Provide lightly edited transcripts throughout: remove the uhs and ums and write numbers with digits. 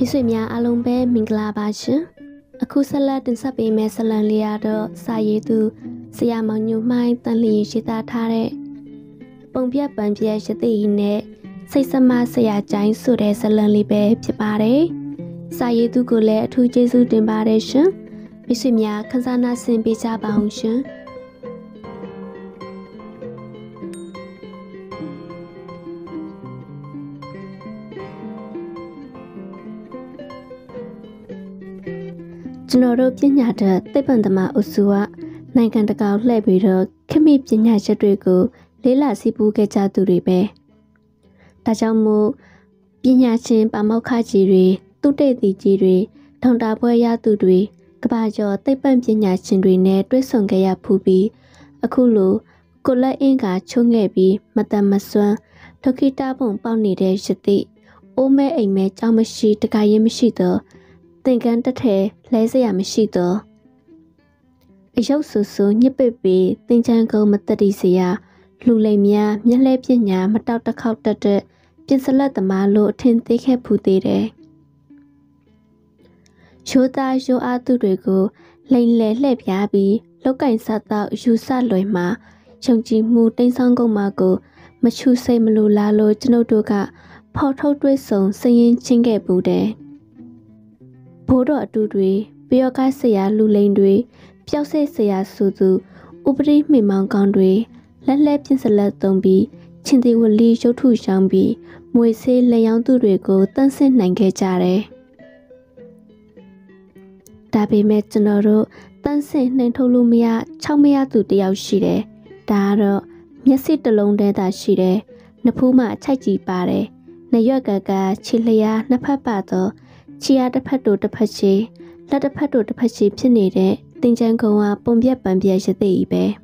မိတ်ဆွေများအားလုံးပဲမင်္ဂလာပါရှင်အခုဆက်လက်တင်ဆက်ပေးမယ့်ဇာတ်လမ်းလေးကတော့စာရေးသူဆရာမောင်ညိုမှိုင်းတန်လျင်ရေးသားထားတဲ့ပုံပြပန်ပြရသေးနဲ့စိတ်ဆက်မဆရာကျိုင်းဆိုတဲ့ဇာတ်လမ်းလေးပဲဖြစ်ပါတယ်စာရေးသူကိုလည်းအထူးကျေးဇူးတင်ပါတယ်ရှင်မိတ်ဆွေများခန်းစားနာဆင်ပေးကြပါအောင်ရှင်ကျွန်တော်တို့ပညာတတ်သိပ္ပံသမားအုပ်စုကနိုင်ငံတကာလှည့်ပြီးတော့ခေတ်မီပညာချက်တွေကိုလေးလာစီးပူးခဲ့ကြသူတွေပဲဒါကြောင့်မို့ပညာရှင်ပါမောက္ခကြီးတွေသူတေသီကြီးတွေဒေါက်တာဘွဲ့ရသူတွေကဘာကျော်သိပ္ပံပညာရှင်တွေနဲ့တွဲဆုံခဲ့ရဖူးပြီးအခုလိုကိုလက်အင်းကချုံငဲ့ပြီးမတန်မစွမ်းဒုက္ခိတပုံပေါက်နေတဲ့ယတိအိုးမဲအိမ်မဲကြောင်းမရှိတခါရင်မရှိတော့သင်္ကန်းတစ်ထဲလဲစရာမရှိတော့အယုတ်ဆူဆူညစ်ပစ်ပြီးသင်္ချမ်းကုန်းမတတိစရာလူလိမ်များမျက်လှဲပညာမတောက်တစ်ခေါက်တက်တဲ့ပြင်စလက်သမားလို့အထင်သေးခဲ့ဖူးသေးတယ်ရိုးသားရိုးအားသူတွေကိုလိန်လဲလှည့်ပြားပြီးလောက်ကင်စားတော့ယူဆလွယ်မှာယုံကြည်မှုတိမ်ဆောင်ကုန်မှာကိုမချူစိတ်မလိုလားလို့ကျွန်ုပ်တို့ကဖော်ထုတ်တွေးဆုံစည်ရင်ချင်းခဲ့ပူတယ်ဘိုးတော်အတူတွေပျော်ကားဆရာလူလိန်တွေပျောက်ဆဲဆရာစုသူဥပရိမိမောင်ကောင်းတွေလက်လက်ပြင်စလက်သုံးပြီးချင်းတီဝလီရုပ်ထုရှောင်းပြီးမွေဆေးလက်ရောင်းသူတွေကိုတန်းဆင်းနိုင်ခဲ့ကြတယ်ဒါပေမဲ့ကျွန်တော်တို့တန်းဆင်းနှိမ်ထုတ်လို့မရ6မရသူတယောက်ရှိတယ်ဒါကတော့မျက်စိတစ်လုံးတည်းသာရှိတယ်နှဖူးမှအချိုက်ကြီးပါတယ်နရွက်ကကခြေလျာနှစ်ဖက်ပါတော့ခြေရတစ်ဖက်တို့တစ်ဖက်ချေလက်တစ်ဖက်တို့တစ်ဖက်ချေဖြစ်နေတဲ့တင်ချမ်းကုန်းကပုံပြပန်ပြရသေးကြီးပဲ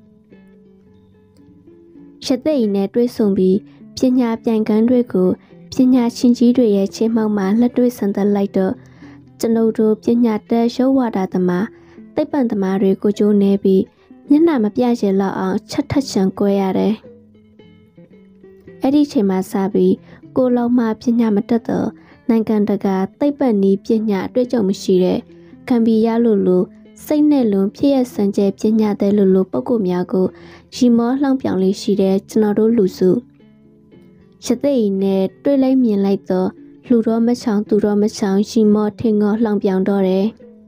ရသေးကြီးနဲ့တွဲဆုံပြီးပညာပြန်ကန်းတွေကိုပညာရှင်ကြီးတွေရဲ့ချင်းမှောက်မှာလက်တွေ့ဆန်သက်လိုက်တော့ကျွန်ုပ်တို့ပညာတတ်ရုပ်ဝါဒသမားသိပ္ပံသမားတွေကိုကြိုးနေပြီးမျက်နှာမပြရလောက်အောင်ချက်ထက်ချံကွဲရတယ်အဲ့ဒီချိန်မှာစပြီးကိုလုံးမှပညာမတတ်တော့နိုင်ငံတကာသိပ္ပံနည်းပညာအတွေ့အကြုံမရှိတဲ့ကံပီရလို့စိတ်နဲ့လွန်ဖြစ်ရစံကျဲပညာတဲ့လို့ပုံကိုများကိုရီမောလှောင်ပြောင်လေးရှိတဲ့ကျွန်တော်တို့လူစုရသိအိနဲ့တွေ့လိုက်မြင်လိုက်တော့လူတော့မချောင်သူတော့မချောင်ရီမောထင်ငေါလှောင်ပြောင်တော့တယ်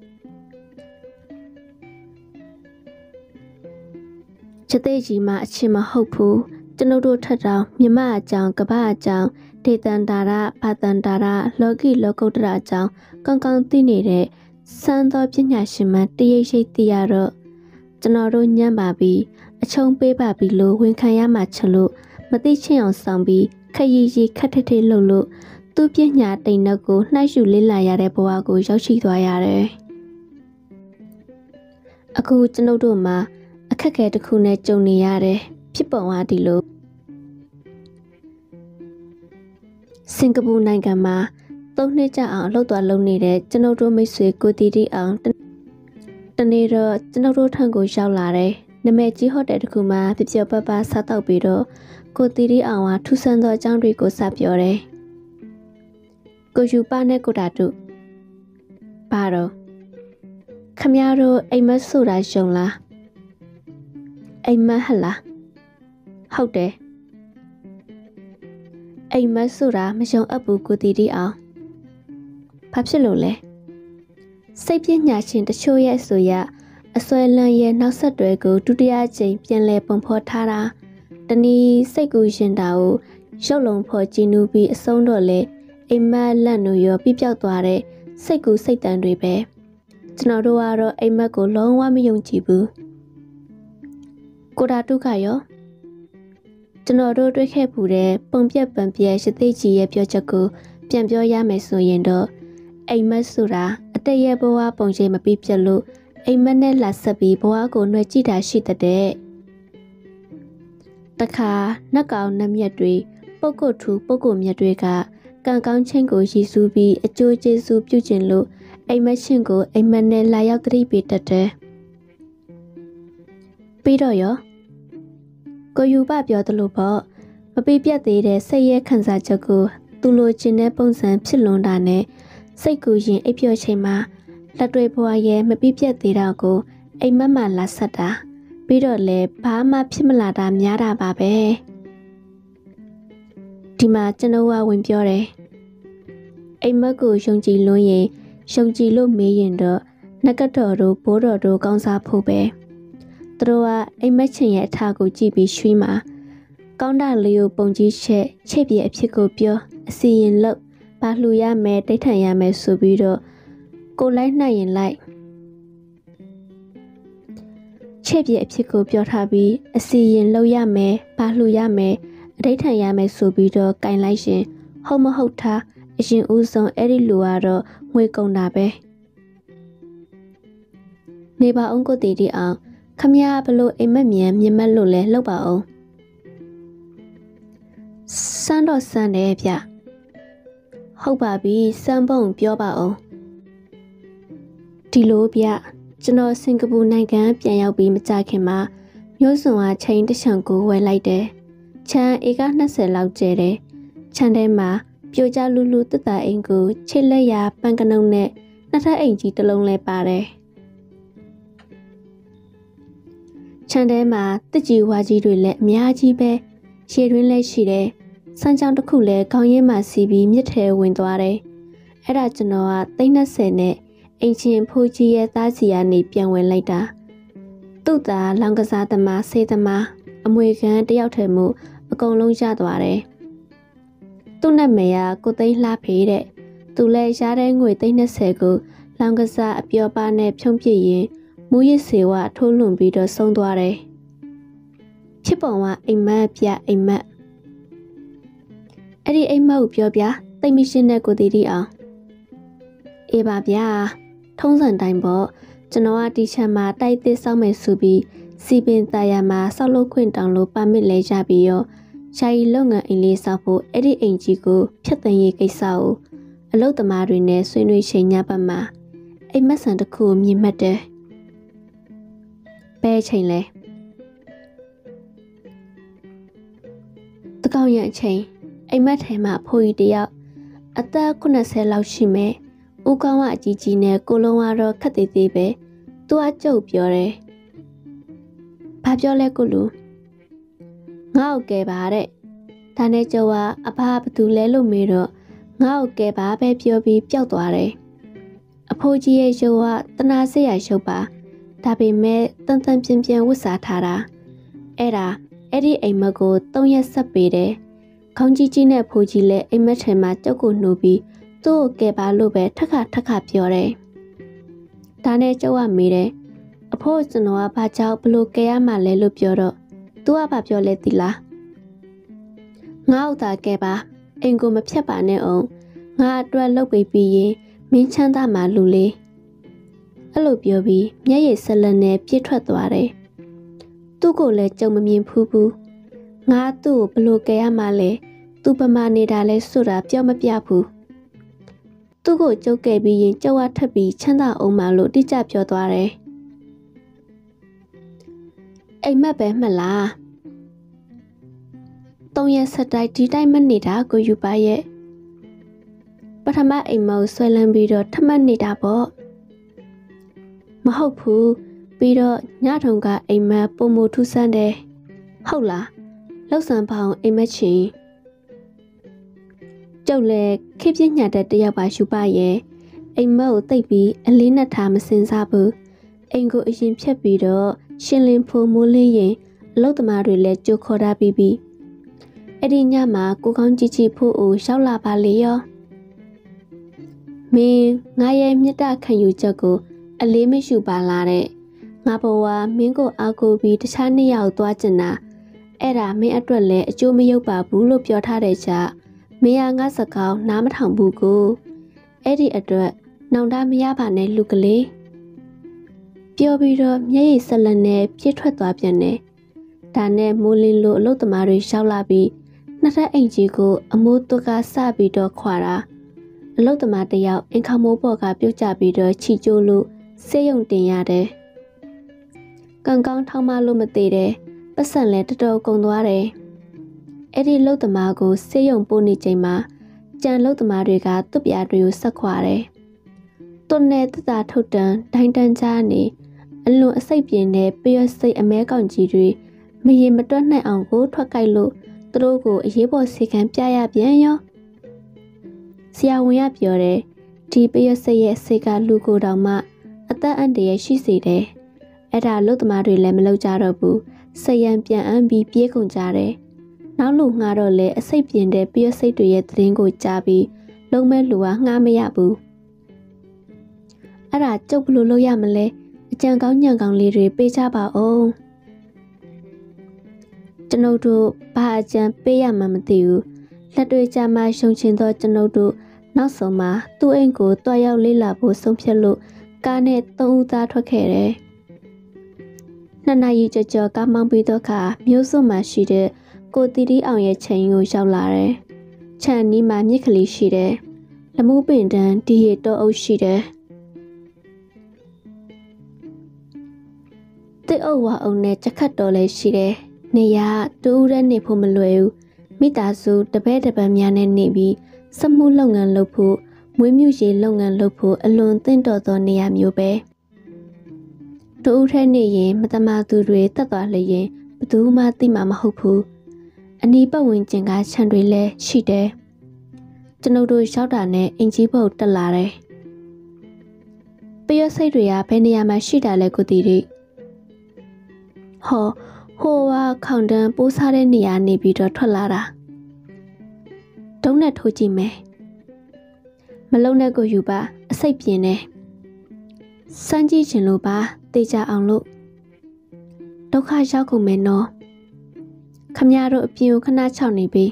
ရသိကြီးမှာအချင်းမဟုတ်ဘူးကျွန်ုပ်တို့ထက်တောင်မြမအကြောင်းကပအကြောင်းဒေတန်တာရဘာတန်တာရလောကီလောကုတ္တရာအကြောင်းကောင်းကောင်းသိနေတဲ့စမ်းသောပညာရှင်မှတရိပ်ရှိသိရတော့ကျွန်တော်တို့ညံ့ပါပြီးအချုံပေးပါပြီလို့ဝန်ခံရမှချလို့မသိချင်းအောင်ဆောင်ပြီးခရီးရီခက်ထထလှုပ်လို့သူပညာတိမ်နှုတ်ကိုနှိုက်ယူလေးလာရတဲ့ဘဝကိုရောက်ရှိသွားရတယ်အခုကျွန်ုပ်တို့မှာအခက်အခဲတစ်ခုနဲ့ကြုံနေရတယ်ဖြစ်ပုံဟာဒီလိုစင်ကာပူနိုင်ငံမှာ3နှစ်ကြာအောင်လှုပ်သွားလုံနေတဲ့ကျွန်ုပ်တို့မိတ်ဆွေကိုတီတီအောင်တနေ့တော့ကျွန်ုပ်တို့ထံကိုရောက်လာတယ်။နာမည်ကြီးဟိုတယ်တစ်ခုမှာပြပြပပစားတော့ပြီးတော့ကိုတီတီအောင်ကထူဆန်းသောအကြောင်းတွေကိုစပြောတယ်။ကိုယူပါနဲ့ကိုတာတို့ဘာတော့ခမရတို့အိမ်မက်ဆိုတာရှုံလားအိမ်မက်ဟလားဟုတ်တယ်အိမ်မက်ဆိုတာမယုံအပ်ဘူးကိုတီတီအောင်ဘာဖြစ်လို့လဲစိတ်ပညာရှင်တချို့ရဲ့ဆိုရအစွဲလန်းရဲ့နောက်ဆက်တွဲကိုဒုတိယကြိမ်ပြန်လည်ပုံဖော်ထားတာတနည်းစိတ်ကူရှင်တာကိုရုပ်လုံးဖော်ကြည့်နူးပြီးအဆုံးတော့လေအိမ်မက်လက်နူရောပြပြောက်သွားတဲ့စိတ်ကူစိတ်တန်တွေပဲကျွန်တော်တို့ကတော့အိမ်မက်ကိုလုံးဝမယုံကြည်ဘူးကိုတာတုခရောကျွန်တော်တို့တွေ့ခဲ့ပူတဲ့ပုံပြက်ပံပြက်ရသေးကြီးရဲ့ပြောချက်ကိုပြန်ပြောရမယ်ဆိုရင်တော့အိမ်မက်ဆိုတာအတရဲ့ဘဝပုံရိပ်မပြီးပြက်လို့အိမ်မက်နဲ့လာဆက်ပြီးဘဝကိုနှွယ်ကြည့်တာရှိတဲ့တခါနှက်ကောင်နှမျက်တွေပုတ်ကုတ်ထူပုတ်ကုတ်မြက်တွေကကံကောင်းချင်းကိုရည်စူးပြီးအကျိုးကျေးဇူးပြုကျင်လို့အိမ်မက်ရှင်ကိုအိမ်မက်နဲ့လာရောက်တတိပေးတတ်တယ်ပြီးတော့ရောကိုယူပပြောသလိုပေါ့မပေးပြတ်သေးတဲ့စိတ်ရဲ့ခံစားချက်ကိုသူလိုချင်တဲ့ပုံစံဖြစ်လွန်တာနဲ့စိတ်ကူရင်အိပ်ပျော်ချိန်မှာလက်တွေဘွားရဲ့မပြည့်ပြတ်သေးတော့ကိုအိမ်မက်မှလာဆက်တာပြီးတော့လေဘာမှဖြစ်မလာတာများတာပါပဲဒီမှာကျွန်တော်ကဝင်ပြောတယ်အိမ်မက်ကိုယုံကြည်လို့ရင်ယုံကြည်လို့မေးရင်တော့နဂတ်တော်တို့ဘိုးတော်တို့ကောင်းစားဖို့ပဲသူတို့ကအိမ်မက်ချင်ရဲ့အထာကိုကြည့်ပြီးရွှေ့မှာကောင်းတာလေးကိုပုံကြီးချစ်ပြည့်အဖြစ်ကိုပြောအစီရင်လို့ဘာလှူရမယ်တိတ်ထန်ရမယ်ဆိုပြီးတော့ကိုလိုက်နိုင်ရင်လိုက်ချစ်ပြည့်အဖြစ်ကိုပြောထားပြီးအစီရင်လို့ရမယ်ဘာလှူရမယ်အတိတ်ထန်ရမယ်ဆိုပြီးတော့ကင်လိုက်ရှင်ဟုတ်မဟုတ်ထားအရင်ဦးဆုံးအဲ့ဒီလူကတော့ငွေကုန်တာပဲနေပါအောင်ကိုတီတီအောင်ခမရဘလို့အိမ်မက်မြန်မြင်မက်လို့လဲလှုပ်ပါအောင်စမ်းတော့စမ်းတယ်ဗျဟုတ်ပါပြီစမ်းပုံပြောပါအောင်ဒီလိုဗျကျွန်တော်စင်ကာပူနိုင်ငံပြန်ရောက်ပြီးမကြခင်မှာမျိုးစုံကချိန်တစ်ချံကိုဝယ်လိုက်တယ်ချမ်းဧက20လောက်ကျဲတယ်ချမ်းထဲမှာပြိုကျလူလူတက်တာအိမ်ကိုချစ်လက်ရပန်းကနုံနဲ့နှစ်ထပ်အိမ်ကြီးတစ်လုံးလဲပါတယ်ချမ်းထဲမှာတစ်ကြီးဝါကြီးတွေလည်းအများကြီးပဲရှည်တွင်းလည်းရှိတယ်စမ်းချောင်းတစ်ခုလည်းခေါင်းရင်းမှာစီးပြီးမြစ်ထဲဝင်သွားတယ်အဲ့ဒါကျွန်တော်က30နဲ့အင်ချင်းဖိုးကြီးရဲ့သားစီကနေပြန်ဝင်လိုက်တာသူ့သားလောင်ကစားသမားဆေးသမားအမွေခံတယောက်ထဲမှုအကုန်လုံးရသွားတယ်သူ့နာမည်ကကိုသိန်းလှဖေးတဲ့သူလည်းရတဲ့ငွေ30ကိုလောင်ကစားအပျော်ပါနဲ့ဖြုံးပြရင်မူရစ်စေဝထိုးလွန်ပြီးတော့ဆုံးသွားတယ်ဖြစ်ပုံကအိမ်မက်ပြအိမ်မက်အဲ့ဒီအိမ်မက်ကိုပြောပြသိမရှင်းတဲ့ကိုတီတီအောင်အေးပါဗျာထုံးစံတိုင်းပေါ့ကျွန်တော်ကတီချမ်းမှာတိုက်သစ်စောက်မယ်ဆိုပြီးစီပင်တာယာမှာဆောက်လုပ်ခွင့်တောင်းလို့ပါမစ်လဲရပြီးရောရှာရီလုပ်ငန်းအိမ်လေးဆောက်ဖို့အဲ့ဒီအိမ်ကြီးကိုဖျက်သိမ်းရေးကိစ္စကိုအလုပ်သမားတွေနဲ့ဆွေးနွေးချိန်ညပတ်မှာအိမ်မက်ဆန်တစ်ခုမြင်မှတ်တယ်ဘဲချိန်လဲတကောင်းရအချိန်အိမ်မက်ထဲမှာဖိုးကြီးတယောက်အသက်80လောက်ရှိမယ်ဦးကောင်းကအကြီးကြီးနဲ့ကိုလုံးကတော့ခက်သေးသေးပဲသူကကြုတ်ပြောတယ်ဘာပြောလဲကိုလူငါ့ကိုကဲပါတဲ့ဒါနဲ့ကျော်ကအဖဘာတူလဲလို့မေးတော့ငါ့ကိုကဲပါပဲပြောပြီးပျောက်သွားတယ်အဖိုးကြီးရဲ့ရုပ်ကတနာစရာရုပ်ပါဒါပေမဲ့တန်တန်ပြင်းပြင်းဝတ်စားထားတာအဲ့ဒီအိမ်မက်ကို3ရက်ဆက်ပေးတယ်ခေါင်းကြီးကြီးနဲ့ဖိုးကြီးလည်းအိမ်မက်ထဲမှာကြောက်ကိုနှိုးပြီးသူ့ကိုကဲပါလို့ပဲထက်ခါပြောတယ်ဒါနဲ့ကျောက်ကမေးတယ်အဖိုးကျွန်တော်ကဘာကြောင့်ဘလို့ကဲရမှလဲလို့ပြောတော့သူကဘာပြောလဲသိလားငါ့ဥသာကဲပါအိမ်ကိုမဖြတ်ပါနဲ့အောင်ငါအတွက်လုပ်ပေးပြီးရင်မင်းချမ်းသာမှလူလေးအဲ့လိုပြောပြီးမျက်ရည်ဆက်လက်နဲ့ပြစ်ထွက်သွားတယ်သူ့ကိုလည်းကြုံမမြင်ဘူးငါသူ့ကိုဘလို့ကဲရမှလဲသူပမာနေတာလဲဆိုတာပြောမပြဘူးသူ့ကိုကြုတ်ခဲ့ပြီးရင်ကြောက်ထပ်ပြီးချမ်းသာအောင်မှလို့တိကျပြောသွားတယ်အိမ်မက်ပဲမှလား3ရက်ဆက်တိုက်ဒီတိုင်းမနေတာကိုယူပါရဲ့ပထမအိမ်မက်ကိုဆွဲလန်းပြီးတော့ထမှတ်နေတာပေါ့မဟုတ်ဘူးပြီးတော့ညထုံကအိမ်မက်ပုံမထူးဆန်းတယ်ဟုတ်လားလောက်ဆန်ပေါအောင်အိမ်မက်ချင်ကျုပ်လည်းခေပြညတဲ့တယောက်ပါယူပါရဲ့အိမ်မက်ကိုတိတ်ပြီးအလေးနဲ့ထားမစင်စားဘူးအိမ်ကိုအရင်ဖြတ်ပြီးတော့ရှင်းလင်းဖို့မိုးလင်းရင်အလုပ်သမားတွေလည်းကြိုခေါ်ထားပြီးပြီအဲ့ဒီညမှာကိုကောင်းကြည့်ကြည့်ဖို့ကိုရောက်လာပါလေရောမင်းငါရဲ့မြတ်တခံယူချက်ကိုအလေးမရှုပါလားတဲ့ငါဘဝမင်းကိုအားကိုးပြီးတခြားနှစ်ယောက်သွားကျင်တာအဲ့ဒါမင်းအတွက်လည်းအကျိုးမရောက်ပါဘူးလို့ပြောထားတဲ့ချက်မင်းကငါစကားနားမထောင်ဘူးကိုအဲ့ဒီအတွက်နောင်တမရပါနဲ့လူကလေးပြောပြီးတော့မျက်ရည်ဆက်လက်နဲ့ပြစ်ထွက်သွားပြန်တယ်ဒါနဲ့မိုးလင်းလို့အလုပ်သမားတွေရှောက်လာပြီးနှစ်ထပ်အိမ်ကြီးကိုအမိုးသွကစပြီးတော့ခွာတာအလုပ်သမားတယောက်အင်ခါမိုးပေါ်ကပြုတ်ကျပြီးတော့ချီကျိုးလို့ဆေးရုံတင်ရတယ်ကံကောင်းထောင်းမလို့မသေးတယ်ပတ်စံလဲတော်တော်ကုန်သွားတယ်အဲ့ဒီအလုပ်သမားကိုဆေးရုံပို့နေချိန်မှာကြံလို့သမားတွေကသူ့ပြားတွေကိုဆက်ခွာတယ်။တွန်းနဲ့တသားထုတ်တန်းဒိုင်းတန်းချားနေအလွန်အစိတ်ပြင်းတဲ့ပျော့စိတ်အမဲကောင်ကြီးတွေမရင်မတွက်နိုင်အောင်ကိုထွက်ကြိုက်လို့သူတို့ကိုအရေးပေါ်စီကံပြရပြန်ရောဆရာဝန်ကပြောတယ်ဒီပျော့စိတ်ရဲ့စိတ်ကလူကိုယ်တောင်မှအသက်အန္တရာယ်ရှိစေတယ်အဲ့ဒါလို့သမားတွေလည်းမလုပ်ကြတော့ဘူးစိတ်ရန်ပြန်အမ်းပြီးပြေးကုန်ကြတယ်နောက်လူငှားတော့လေအစိတ်ပြင်းတဲ့ပျော့စိတ်တွေရဲ့သတင်းကိုကြားပြီးလုံးမဲ့လူကငှားမရဘူးအဲ့ဒါကျုပ်ဘလို့လုပ်ရမလဲအကြံကောင်းညံကောင်းလေးတွေပေးကြပါဦးကျွန်ုပ်တို့ဘာအကြံပေးရမှမသိဘူးလက်တွေ့ကြမှာရှုံချင်သောကျွန်ုပ်တို့နောက်ဆုံးမှာသူ့အိမ်ကိုတွားရောက်လေးလာဖို့ဆုံးဖြတ်လို့ကားနဲ့3ဦးသားထွက်ခဲ့တယ်2 နာရီကျော်ကားမောင်းပြီးတော့ခါမြို့စွမှာရှိတဲ့ကိုတီတီအောင်ရဲ့ချိန်ကိုရောက်လာတယ်ခြံနီးမှာမြစ်ကလေးရှိတယ်လမှုပင်တန်းဒီရတောအုပ်ရှိတယ်တိတ်အုပ်ဝါအုံနဲ့ကြက်ခတ်တော်လည်းရှိတယ်နေရတူဦးတဲ့နေဖို့မလွယ်ဘူးမိသားစုတပည့်တပန်းများနဲ့နေပြီးစမှုလုပ်ငန်းလုပ်ဖို့မွေးမြူရေးလုပ်ငန်းလုပ်ဖို့အလွန်သင့်တော်သောနေရာမျိုးပဲတူဦးထဲနေရင်မတမာသူတွေတက်သွားလျင်ဘယ်သူမှသိမှာမဟုတ်ဘူးအနီးပတ်ဝန်းကျင်ကခြံတွေလည်းရှိတယ်ကျွန်ုပ်တို့ရောက်တာနဲ့အင်ကြီးဘုတ်တက်လာတယ်ပျော့စိတ်တွေကဘယ်နေရာမှာရှိတာလဲကိုတီတီဟိုကခေါင်တန်းပိုးစားတဲ့နေရာနေပြီးတော့ထွက်လာတာတုံးနဲ့ထိုးကြည့်မယ်မလုံးနဲ့ကိုယူပါအစိတ်ပြင်းနေစမ်းကြည့်ချင်လို့ပါတေချာအောင်လို့ဒုက္ခရောက်ကုန်မယ်နော်ခမရတို့အပြင်ကိုခဏချောင်းနေပြီ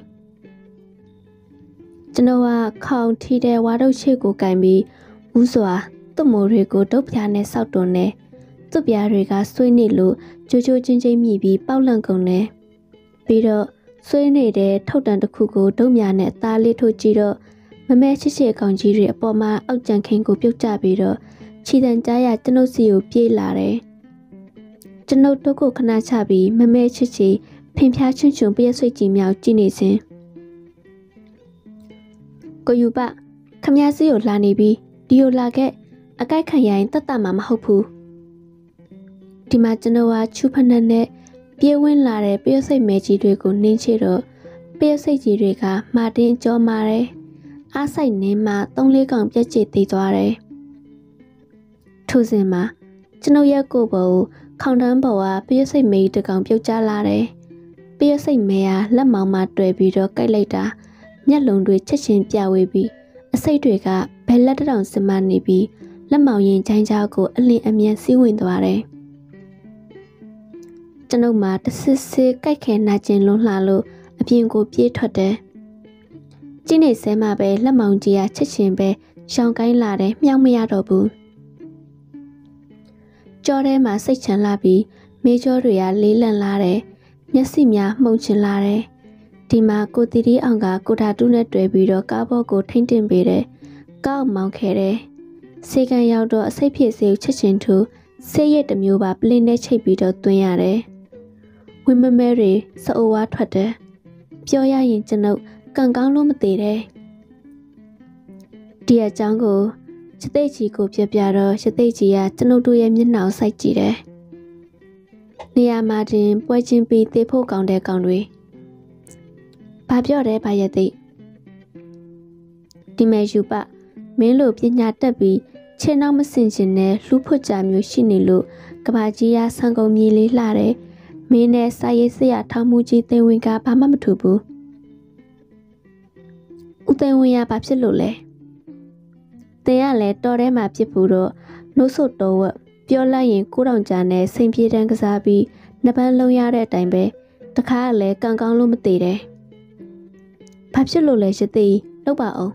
ကျွန်တော်ကခေါင်ထီတဲ့ဝါတို့ချစ်ကိုကင်ပြီးဦးစွာသူ့မိုးတွေကိုဒုတ်ပြားနဲ့စောက်တွန်းနေသူ့ပြားတွေကဆွေးနေလို့ကြိုးချင်းချင်းမြည်ပြီးပေါက်လန့်ကုန်တယ်ပြီးတော့ဆွေးနေတဲ့ထုတ်တန်တစ်ခုကိုဒုတ်များနဲ့သားလေးထိုးကြည့်တော့မမဲချစ်ချစ်ကောင်ကြီးတွေအပေါ်မှာအောက်ကြံခင်းကိုပြုတ်ကျပြီးတော့ခြေတံကြားရကျွန်ုပ်စီကိုပြေးလာတယ်ကျွန်ုပ်တို့ကိုခဏချပြီးမမဲချစ်ချစ်ဖင်ဖျားချွန့်ချွန့်ပြည့်ဆွေကြီးမြောက်ကြည့်နေစဉ်ကိုယူပခမည်းစီကိုလာနေပြီးဒီကိုလာခဲ့အကိုက်ခံရရင်တတ်တာမှမဟုတ်ဘူးဒီမှာကျွန်တော်ကချူဖနက်နဲ့ပြေးဝင်းလာတဲ့ပျော့စိတ်မဲကြီးတွေကိုနင်းချတော့ပျော့စိတ်ကြီးတွေကမာတင်ကြောမာတယ်အားဆိုင်နင်းမှ3-4កောင်ပြက်ကျစ်သေးသွားတယ်ထိုစဉ်မှာကျွန်ုပ်ရဲ့ကိုယ်ပေါ်ခေါင်တန်းပေါ်ကပျော့စိတ်မဲတကောင်ပြုတ်ကျလာတယ်ပျော့စိတ်မဲကလက်မောင်းမှာတွေ့ပြီးတော့ကြိုက်လိုက်တာမျက်လုံးတွေချက်ချင်းပြဝေးပြီးအစိတ်တွေကဘယ်လက်တောင်စမနေပြီးလက်မောင်းရင်ချိုင်းချောက်ကိုအလင်းအမြန်စီးဝင်သွားတယ်ကျွန်ုပ်မှာတဆစ်စစ်ကြိုက်ခဲနာကျင်လွန်းလှလို့အပြင်ကိုပြေးထွက်တယ်ကျင်းနေဆဲမှာပဲလက်မောင်းကြီးကချက်ချင်းပဲရှောင်းကိုင်းလာတယ်မြောက်မရတော့ဘူးကြောထဲမှာစိတ်ချမ်းလာပြီးမေးကြောတွေကလေးလံလာတယ်မျက်စိများမှုန်ချင်လာတယ်ဒီမှာကိုတီတီအောင်ကကိုဓာတုနဲ့တွေ့ပြီးတော့ကားဘောကိုထိမ့်တင်ပေးတယ်ကောက်မောင်းခဲ့တယ်စေကန်ရောက်တော့အစိတ်ဖြစ်စေကိုချက်ချင်းထူဆေးရက်တစ်မျိုးပါပလင်းနဲ့ချိတ်ပြီးတော့သွင်းရတယ်ဝင်းမမဲတွေစအိုဝါထွက်တယ်ပြောရရင်ကျွန်ုပ်ကန်ကောင်းလို့မသေးတယ်ဒီအကြောင်းကိုရသိကြီးကိုပြပြတော့ရသိကြီးကကျွန်ုပ်တို့ရဲ့မျက်နှာကိုစိုက်ကြည့်တယ်နေရာမှာတင်ပွဲချင်းပြီးသေဖို့ကောင်းတဲ့ကောင်တွေဘာပြောတယ်ဘာရသိဒီမဲ့ယူပမင်းလိုပညာတက်ပြီးခြေနောက်မစင်ချင်တဲ့လှူဖွတ်ကြမျိုးရှိနေလို့ကဘာကြီးရဆန်ကုန်မြေလေးလှတယ်မင်းနဲ့စာရေးဆရာထောင်မှုကြီးသင်ဝင်ကဘာမှမထူဘူးဦးသင်ဝင်ရဘာဖြစ်လို့လဲတင်ရလဲတော်ထဲမှာဖြစ်ဘူးတော့နှုတ်ဆုတ်တော်ဝက်ပြောလိုက်ရင်ကိုတောင်ကြာနဲ့စိန်ပြေတန်းကစားပြီးနှစ်ပန်းလုံးရတဲ့အတိုင်းပဲတခါကလည်းကံကောင်းလို့မသေးတယ်ဘာဖြစ်လို့လဲရသေးလောက်ပါအောင်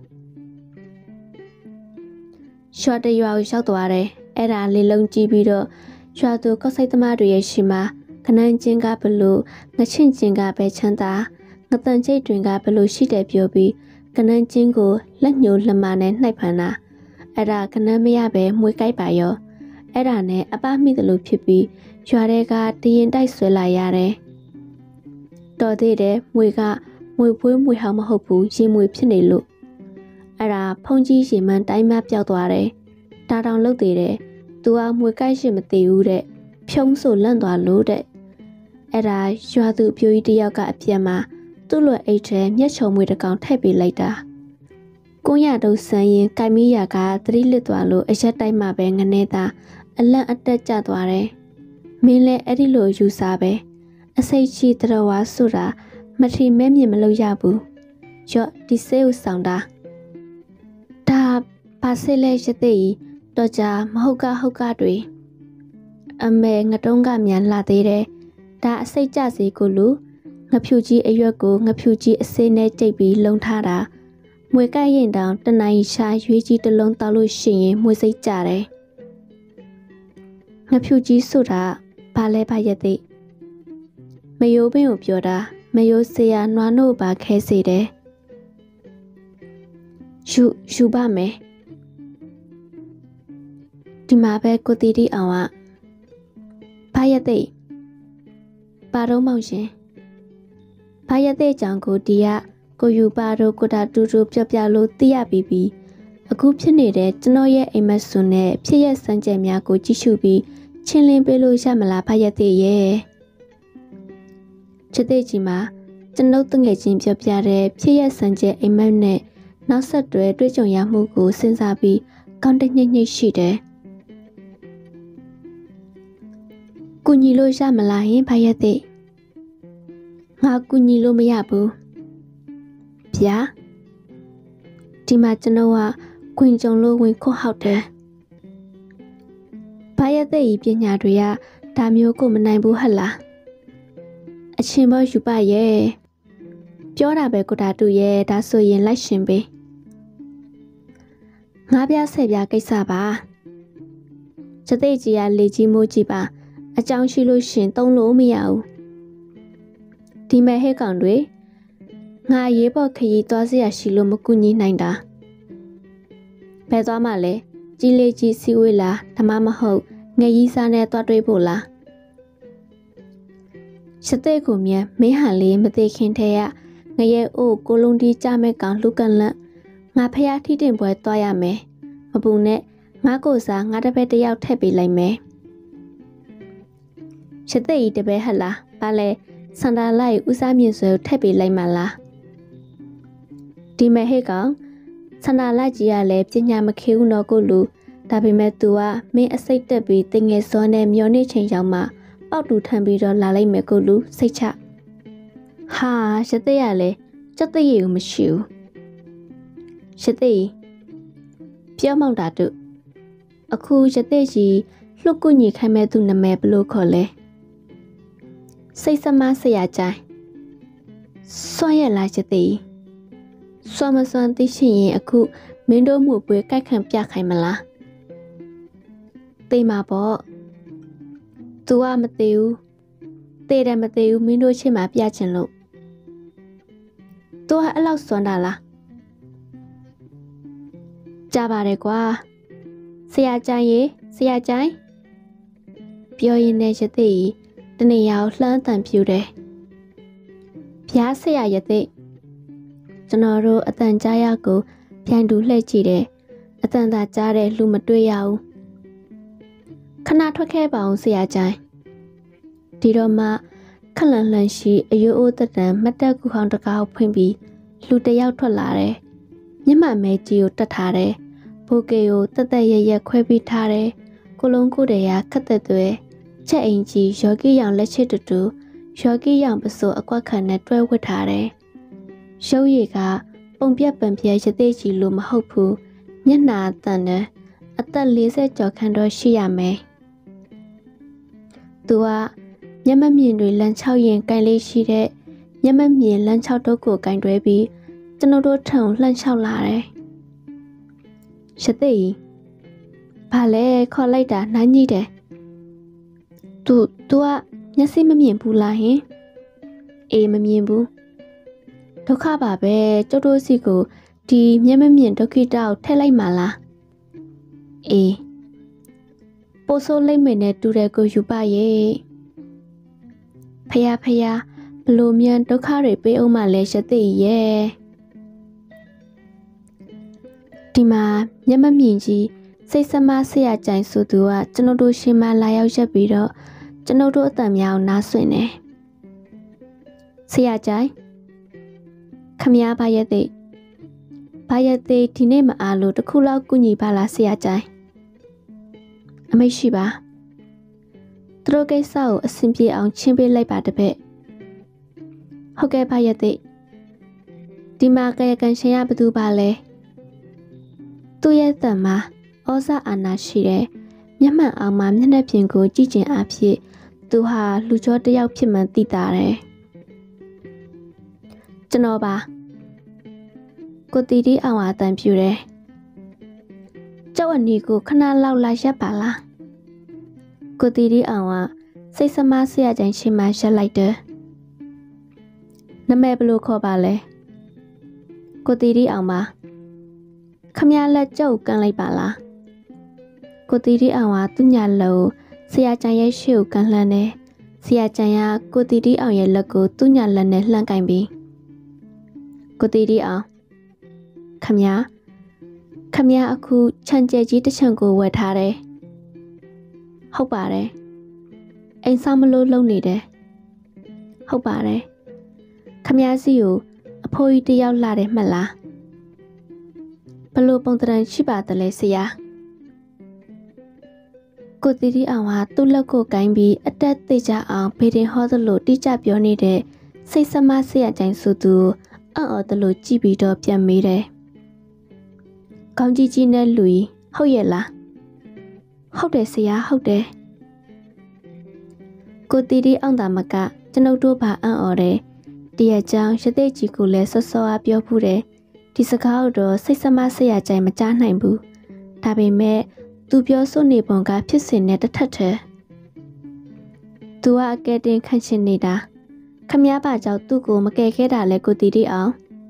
ရွာတရွာကိုရောက်သွားတယ်အဲ့ဒါလေးလုံးကြည့်ပြီးတော့ရွာသူကောက်ဆိုင်သမားတွေရဲ့ရှိမှာခနန်းချင်းကဘလို့ငချင်းချင်းကပဲချမ်းသာငတန်ချိတ်တွင်ကဘလို့ရှိတယ်ပြောပြီးကနန်းချင်းကိုလက်ညှိုးလက်မနဲ့နှိုက်ဖန်တာအဲ့ဒါကနန်းမရပဲမွေးကြိုက်ပါရောအဲ့ဒါနဲ့အပမိသလိုဖြစ်ပြီးရွာတွေကတရင်တိုက်ဆွဲလာရတယ်တော်သေးတယ်မွေကမွေပွေးမွေဟောင်းမဟုတ်ဘူးရင်မွေဖြစ်နေလို့အဲ့ဒါဖုန်ကြီးရှင်မန်တိုင်းမပြောက်သွားတယ်ဒါတောင်လုတ်သေးတယ်သူကမွေကိုက်ရှင်မသိဘူးတဲ့ဖြုံးဆိုလန့်သွားလို့တဲ့အဲ့ဒါရွာသူအပြိုကြီးတယောက်ကအပြက်မှာသူ့လွယ်အိတ်ထဲမျက်ချုံမွေတစ်ကောင်ထည့်ပေးလိုက်တာကိုရတုံဆန်းရင်ကိုက်မီးရကသတိလစ်သွားလို့အရက်တိုက်မှပဲငနေသားအလန့်အတက်ကျသွားတယ်မင်းလည်းအဲ့ဒီလိုယူစားပဲအစိတ်ချီတော်ဝါဆိုတာမထီမဲမြင်မလို့ရဘူးရော့ဒီစေးကိုဆောင်တာဒါဘာစေးလဲရတဲ့တော့ကြမဟုတ်ကဟုတ်ကတွေအမေငတုံးကမြန်လာသေးတယ်ဒါအစိတ်ကြစီကိုလူငဖြူကြီးအရွက်ကိုငဖြူကြီးအစေးနဲ့ကြိတ်ပြီးလုံထားတာမွေကိုက်ရင်တောင်တနိုင်ရှာရွေးကြီးတစ်လုံးတောက်လို့ရှိရင်မွေစိတ်ကြတယ်ငဖြူကြီးဆိုတာဘာလဲဘာရက်သိမယိုးပင်ကိုပြောတာမယိုးစေရနွားနို့ပါခဲစေတယ်ယူပါမယ်ဒီမှာပဲကိုတီတီအောင်ကဘာရက်သိပါတော့မောင်ရှင်ဘာရက်သိကြောင့်ကိုတီကကိုယူပါတော့ကိုတာတူတူပြောပြလို့သိရပြီးအခုဖြစ်နေတဲ့ကျွန်တော်ရဲ့အိမ်မက်ဆွန်နဲ့ဖြစ်ရက်စမ်းကြယ်များကိုကြည့်ရှုပြီးချင်းလင်းပေးလို့ရမလားဘာရက်သိရဲ့ချစ်တဲ့ကြီးမှာကျွန်ုပ်တငယ်ချင်းပြောပြတဲ့ဖြစ်ရက်စမ်းကြယ်အိမ်မက်နဲ့နောက်ဆက်တွဲတွေ့ကြုံရမှုကိုစဉ်းစားပြီးကောင်းတညိတ်ရှိတယ်ကူညီလို့ရမလားဟင်ဘာရက်သိငါကူညီလို့မရဘူးဗျာဒီမှာကျွန်တော်ကခွင်ကြုံလို့ဝင်ခုတ်ဟောက်တယ်ဘာရက်သိပညာတွေကဒါမျိုးကိုမနိုင်ဘူးဟဲ့လားအချင်းဘောယူပါရဲ့ပြောတာပဲကိုတာတူရဲ့ဒါဆိုရင်လိုက်ရှင်ပေးငါးပြားဆယ်ပြားကိစ္စပါစသိကြီးကလေကြီးမိုးကြီးပါအကြောင်းရှိလို့ရှင်သုံးလို့မရဘူးဒီမဲ့ဟဲ့ကောင်တွေငါရေးပေါ်ခရီးသွားစရာရှိလို့မကူညီနိုင်တာဘယ်သွားမှလဲကြီးလေးကြီးစီဝေးလားဓမ္မမဟုတ်ငယ်ကြီးစားနဲ့သွားတွေးဖို့လားစတဲ့ကိုမြန်မင်းဟန်လေးမသိခင်ထဲကငရဲအိုးကိုလုံးတီးကြမဲ့ကောင်လူကန်လန့်ငါဖះထိတင်ပွဲသွားရမယ်မပူနဲ့ငါကိုစားငါတပည့်တယောက်ထည့်ပေးလိုက်မယ်စတဲ့ဤတပည့်ဟလားဘာလဲစန္ဒာလိုက်ဦးစားမြင့်ဆွဲထည့်ပေးလိုက်မှလားဒီမဲ့ဟဲ့ကောင်စန္ဒာလိုက်ကြီးကလည်းပညာမခေဘူးတော့ကိုလူဒါပေမဲ့ तू ကမင်းအစိတ်တက်ပြီးတင်ငယ်စောနဲ့မျောနေချိန်ရောက်မှပေါက်တူထမ်းပြီးတော့လာလိုက်မယ်ကိုလူစိတ်ချဟာရတဲ့ရလဲစက်တဲ့ရကိုမရှိဘူးရတဲ့ပြောမောင်တာတို့အခုရတဲ့ကြီးလှုပ်ကုညီခိုင်းမဲ့သူနာမည်ဘလို့ခေါ်လဲစိတ်စမဆရာကြိုင်စွန့်ရလာရတဲ့စွမ်းမစွမ်းသိရှိရင်အခုမင်းတို့မှုပွဲကြိုက်ခံပြခိုင်းမလားသိမှာပေါ့ तू ကမသိဘူးသိတယ်မသိဘူးမင်းတို့ချင်းမှာပြချင်လို့ तू ကအဲ့လောက်စွမ်းတာလားကြပါတယ်ကွာဆရာကြိုင်ရေဆရာကြိုင်ပြောရင်လည်းရတဲ့တနေ့ရောက်လှမ်းတန်ပြူတယ်ဗျာဆရာရတဲ့ကျွန်တော်တို့အတန်ကြားရကိုပြန်တူလှည့်ကြည့်တယ်အတန်သာကြားတဲ့လူမတွေ့ရဘူးခဏထွက်ခဲ့ပါအောင်ဆရာကြိုင်ဒီတော့မှခလန်လန်ရှိအယိုးအိုးတတန်မတ်တက်ကူဟောင်းတကားဖွင့်ပြီးလူတယောက်ထွက်လာတယ်မျက်မှန်မဲကြီးကိုတတ်ထားတယ်ဘိုကေကိုတက်တက်ရရက်ခွဲပြီးထားတယ်ကိုလုံးကိုတည်းရခက်သက်သွဲချက်အိမ်ကြီးယောဂီရောင်လက်ချစ်တူတူယောဂီရောင်ပစိုးအကွက်ခံနဲ့တွဲဝတ်ထားတယ်ရုပ်ရည်ကပုံပြက်ပံပြက်ရသေးကြီးလို့မဟုတ်ဘူးမျက်နှာတန်တယ်အသက်40ကျော်ခန့်တော့ရှိရမယ်သူကမျက်မမြင်တွေလမ်း6ရင်ကိုင်လေးရှိတဲ့မျက်မမြင်လမ်း6တို့ကိုကင်တွဲပြီးကျွန်တော်တို့ထုံလှမ်းလျှောက်လာတယ်ရသေးဘာလဲခေါ်လိုက်တာနိုင်ကြီးတယ်သူကမျက်စိမမြင်ဘူးလားဟင်အေးမမြင်ဘူးဒုက္ခပါပဲကျုပ်တို့စီကိုဒီမျက်မမြင်ဒုက္ခိတကိုထည့်လိုက်မှလားအေးပိုဆိုးလိမ့်မယ်နဲ့တူတယ်ကိုယူပါရဲ့ဖះဘလို့မြန်ဒုက္ခတွေပေးအောင်မလဲရသေးရဲ့ဒီမှာမျက်မမြင်ကြီးစိတ်ဆက်မဆရာကြိုင်ဆိုသူကကျွန်တော်တို့ရှင်မလာရောက်ရက်ပြီးတော့ကျွန်တော်တို့အတန်များအောင်နားဆွင့်တယ်ဆရာကြိုင်ခမည်းဘာရက်သိဒီနေ့မအားလို့တခုလောက်ကုညီပါလားဆရာကြိုင်အမိတ်ရှိပါသူတို့ကိစ္စကိုအဆင်ပြေအောင်ချင်းပေးလိုက်ပါတပည့်ဟုတ်ကဲ့ဘာရက်သိဒီမှာကရကန်ရှင်ရဘသူပါလဲသူ့ရဲ့တန်မှာဩဇာအာဏာရှိတဲ့မျက်မှန်အောင်မှမျက်နှာပြင်ကိုကြည့်ကျင်အားဖြင့်သူဟာလူကျော်တစ်ယောက်ဖြစ်မှန်သိတာတယ်ကျွန်တော်ပါကိုတီတီအောင်အတန်ပြူတယ်ကျောက်အနီကိုခဏလောက်လာရက်ပါလားကိုတီတီအောင်ကစိတ်ဆမဆရာကြိုင်ရှင်းမှရက်လိုက်တယ်နမဲဘလို့ခေါ်ပါလဲကိုတီတီအောင်ပါခမရလက်ကျုပ်ကန်လိုက်ပါလားကိုတီတီအောင်ကသူ့ညာလက်ကိုဆရာကြိုင်ရဲ့ရှေ့ကိုကန်လှမ်းတယ်ဆရာကြိုင်ကကိုတီတီအောင်ရဲ့လက်ကိုသူ့ညာလက်နဲ့လှမ်းကင်ပြီးကိုတီတီအောင်ခမရအခုခြံကျဲကြီးတစ်ချံကိုဝယ်ထားတယ်ဟုတ်ပါတယ်အိမ်ဆောင်မလို့လုံနေတယ်ဟုတ်ပါတယ်ခမရစီကိုအဖိုးကြီးတယောက်လာတယ်မှတ်လားဘလို့ပုံတရံရှိပါတယ်လဲဆရာကိုတီတီအောင်ဟာသူ့လက်ကိုကိုင်းပြီးအတက်သေးကြအောင်ဘေဒင်ဟောသလိုတိကျပြောနေတဲ့စိတ်ဆမဆရာကြိုင်ဆိုသူအော်သလိုကြည့်ပြီးတော့ပြန်မေးတယ်ကောင်းကြီးနဲ့လူကြီးဟုတ်ရဲ့လားဟုတ်တယ်ဆရာဟုတ်တယ်ကိုတီတီအောင်တာမကကျွန်ုပ်တို့ဘာအံ့ဩတယ်တရားကြောင့်ရတဲ့ကြီးကိုလည်းစောစောအားပြောဖူးတယ်ဒီစကားတော့စိတ်ဆမဆရာကြိုင်မကြားနိုင်ဘူးဒါပေမဲ့သူပြောဆိုနေပုံကဖြစ်စဉ်နဲ့တစ်ထပ်ထဲသူကအကဲတင်ခန့်ရှင်နေတာခမည်းပါကြောင့်သူ့ကိုမကယ်ခဲ့တာလဲကိုတီတီအောင်